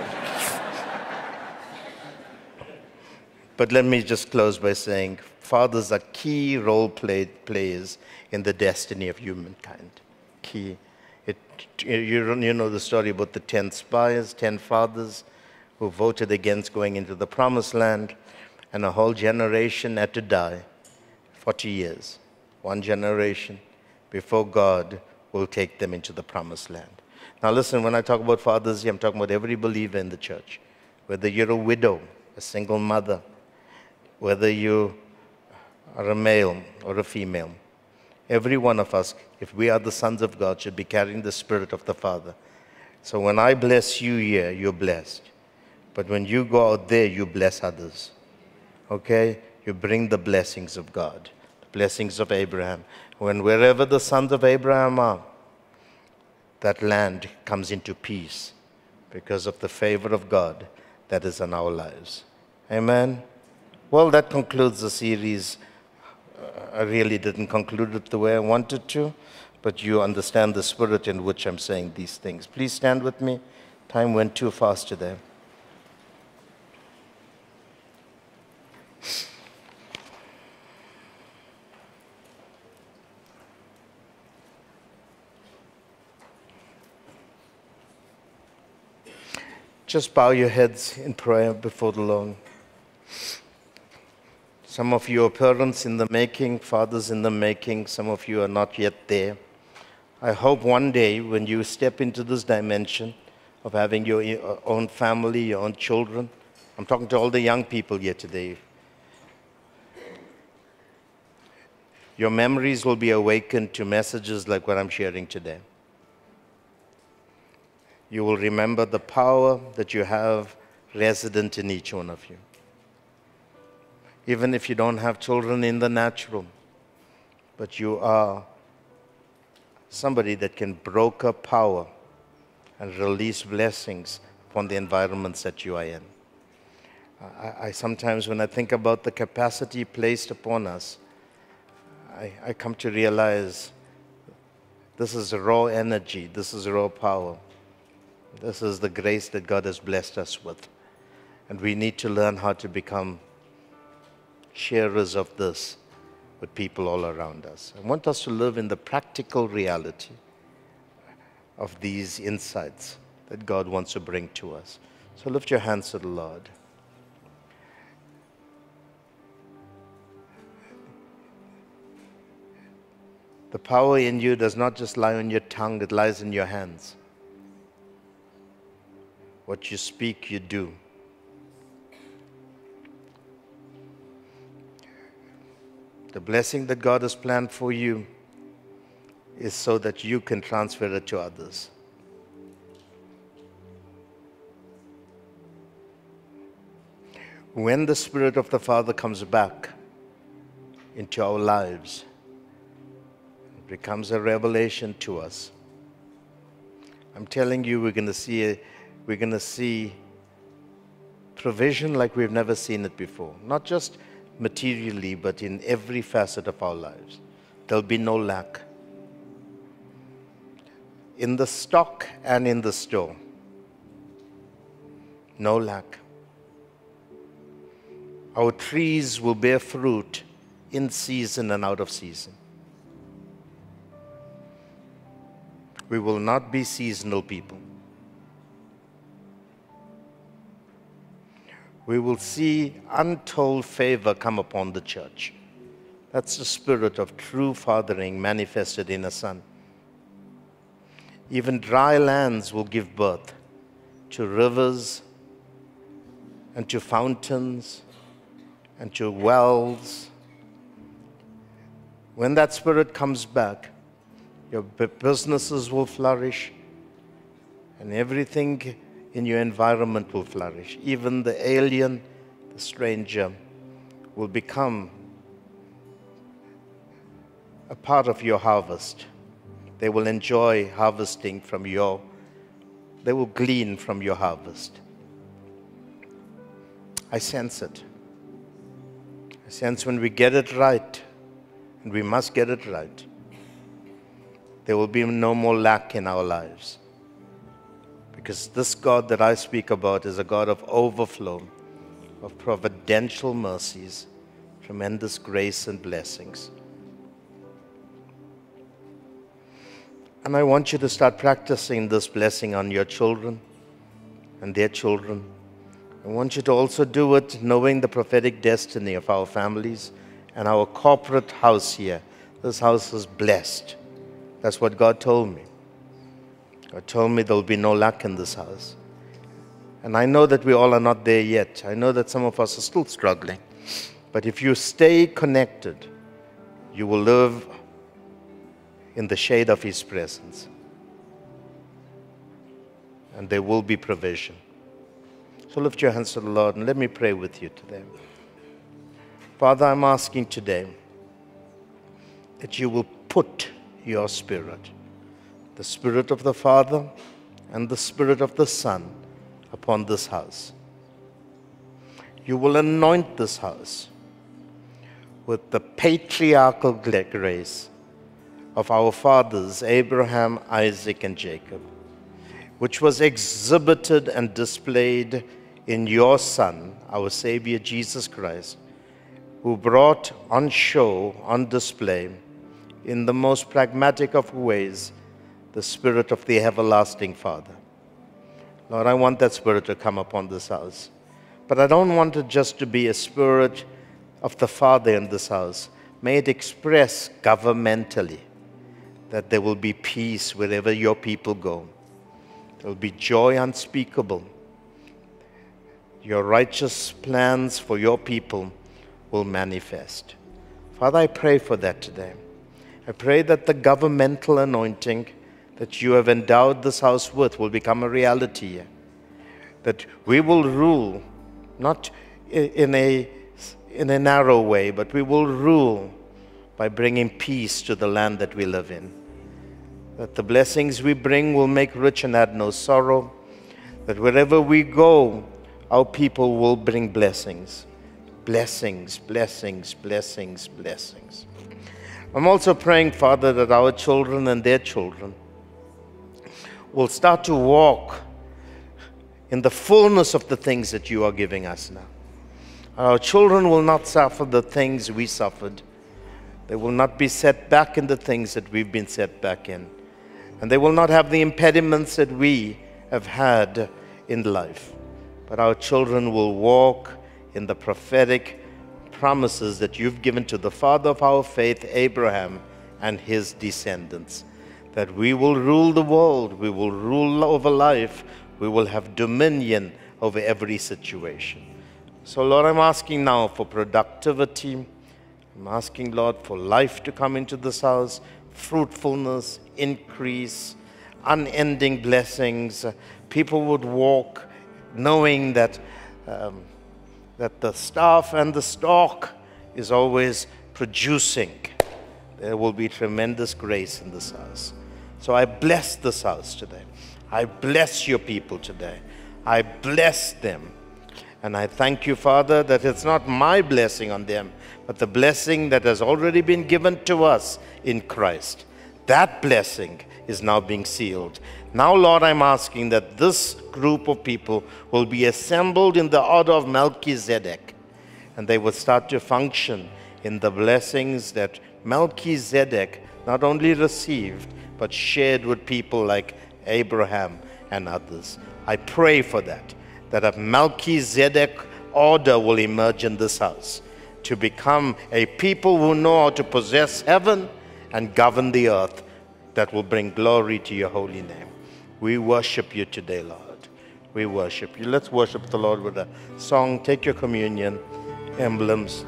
But let me just close by saying, fathers are key role play, players in the destiny of humankind. Key. It, you, you know the story about the ten spies, ten fathers who voted against going into the promised land, and a whole generation had to die. forty years. One generation before God will take them into the promised land. Now listen, when I talk about fathers here, I'm talking about every believer in the church. Whether you're a widow, a single mother, whether you are a male or a female, every one of us, if we are the sons of God, should be carrying the Spirit of the Father. So when I bless you here, you're blessed. But when you go out there, you bless others. Okay? You bring the blessings of God, the blessings of Abraham. When wherever the sons of Abraham are, that land comes into peace because of the favor of God that is in our lives. Amen? Well, that concludes the series. I really didn't conclude it the way I wanted to, but you understand the spirit in which I'm saying these things. Please stand with me. Time went too fast today. Just bow your heads in prayer before the Lord. Some of you are parents in the making, fathers in the making. Some of you are not yet there. I hope one day when you step into this dimension of having your own family, your own children, I'm talking to all the young people here today, your memories will be awakened to messages like what I'm sharing today. You will remember the power that you have resident in each one of you. Even if you don't have children in the natural, but you are somebody that can broker power and release blessings upon the environments that you are in. I, I sometimes, when I think about the capacity placed upon us, I, I come to realize this is raw energy, this is raw power. This is the grace that God has blessed us with. And we need to learn how to become sharers of this with people all around us. I want us to live in the practical reality of these insights that God wants to bring to us. So lift your hands to the Lord. The power in you does not just lie on your tongue, it lies in your hands. What you speak, you do. The blessing that God has planned for you is so that you can transfer it to others. When the Spirit of the Father comes back into our lives, it becomes a revelation to us. I'm telling you, we're going to see a We're going to see provision like we've never seen it before. Not just materially, but in every facet of our lives. There'll be no lack. In the stock and in the store. No lack. Our trees will bear fruit in season and out of season. We will not be seasonal people. We will see untold favor come upon the church. That's the spirit of true fathering manifested in a son. Even dry lands will give birth to rivers and to fountains and to wells. When that Spirit comes back, your businesses will flourish and everything in your environment will flourish. Even the alien, the stranger, will become a part of your harvest. They will enjoy harvesting from your, they will glean from your harvest. I sense it. I sense when we get it right, and we must get it right, there will be no more lack in our lives. Because this God that I speak about is a God of overflow, of providential mercies, tremendous grace and blessings. And I want you to start practicing this blessing on your children and their children. I want you to also do it knowing the prophetic destiny of our families and our corporate house here. This house is blessed. That's what God told me. God told me there will be no lack in this house. And I know that we all are not there yet. I know that some of us are still struggling. But if you stay connected, you will live in the shade of His presence. And there will be provision. So lift your hands to the Lord and let me pray with you today. Father, I'm asking today that you will put your Spirit, the Spirit of the Father and the Spirit of the Son, upon this house. You will anoint this house with the patriarchal grace of our fathers, Abraham, Isaac, and Jacob, which was exhibited and displayed in your Son, our Savior Jesus Christ, who brought on show, on display, in the most pragmatic of ways, the Spirit of the everlasting Father. Lord, I want that Spirit to come upon this house. But I don't want it just to be a Spirit of the Father in this house. May it express governmentally that there will be peace wherever your people go. There will be joy unspeakable. Your righteous plans for your people will manifest. Father, I pray for that today. I pray that the governmental anointing that you have endowed this house with will become a reality. That we will rule, not in a, in a narrow way, but we will rule by bringing peace to the land that we live in. That the blessings we bring will make rich and add no sorrow. That wherever we go, our people will bring blessings. Blessings, blessings, blessings, blessings. I'm also praying, Father, that our children and their children will start to walk in the fullness of the things that you are giving us now. Our children will not suffer the things we suffered. They will not be set back in the things that we've been set back in. And they will not have the impediments that we have had in life. But our children will walk in the prophetic promises that you've given to the father of our faith, Abraham, and his descendants. That we will rule the world, we will rule over life, we will have dominion over every situation. So Lord, I'm asking now for productivity. I'm asking, Lord, for life to come into this house, fruitfulness, increase, unending blessings. People would walk knowing that, um, that the staff and the stalk is always producing. There will be tremendous grace in this house. So I bless this house today. I bless your people today. I bless them. And I thank you, Father, that it's not my blessing on them, but the blessing that has already been given to us in Christ. That blessing is now being sealed. Now, Lord, I'm asking that this group of people will be assembled in the order of Melchizedek, and they will start to function in the blessings that Melchizedek not only received, but shared with people like Abraham and others. I pray for that, that a Melchizedek order will emerge in this house to become a people who know how to possess heaven and govern the earth, that will bring glory to your holy name. We worship you today, Lord. we worship you. Let's worship the Lord with a song. Take your communion emblems.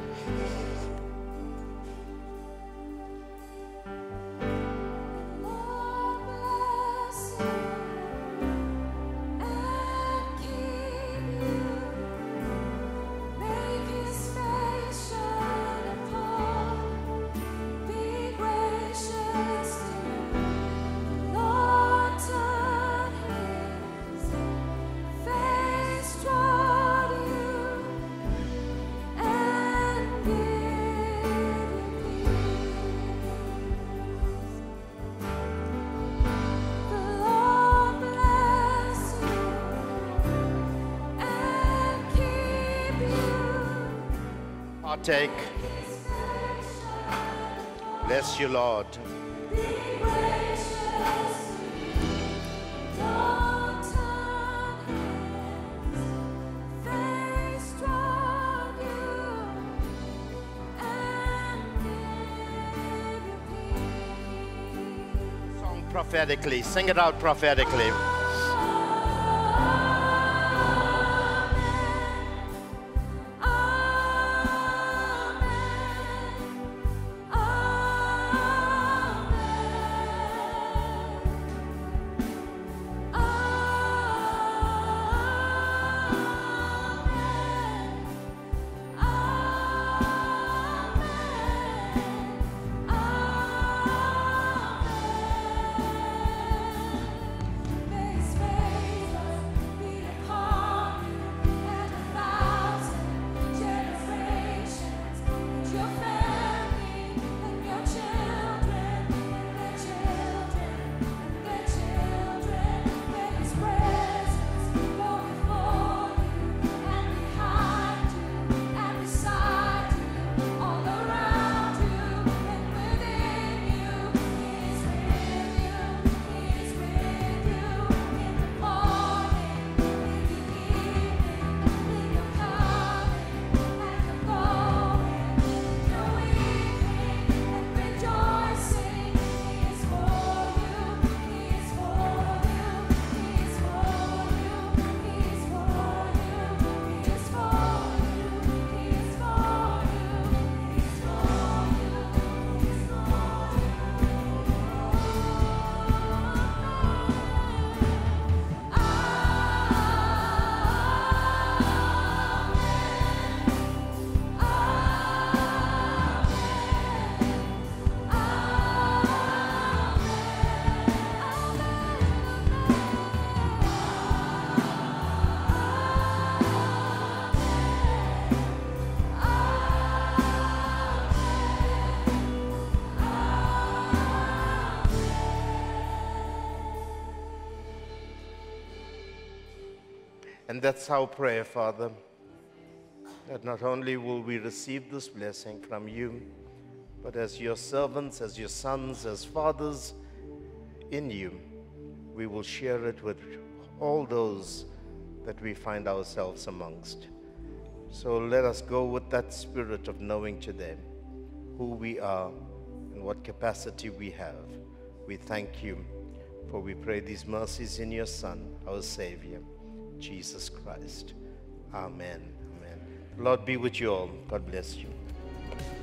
Partake. Bless you, Lord. Song prophetically. Sing it out prophetically. And that's our prayer, Father, that not only will we receive this blessing from you, but as your servants, as your sons, as fathers in you, we will share it with all those that we find ourselves amongst. So let us go with that spirit of knowing today who we are and what capacity we have. We thank you, for we pray these mercies in your Son, our Savior, Jesus Christ. Amen. Amen. Lord be with you all. God bless you.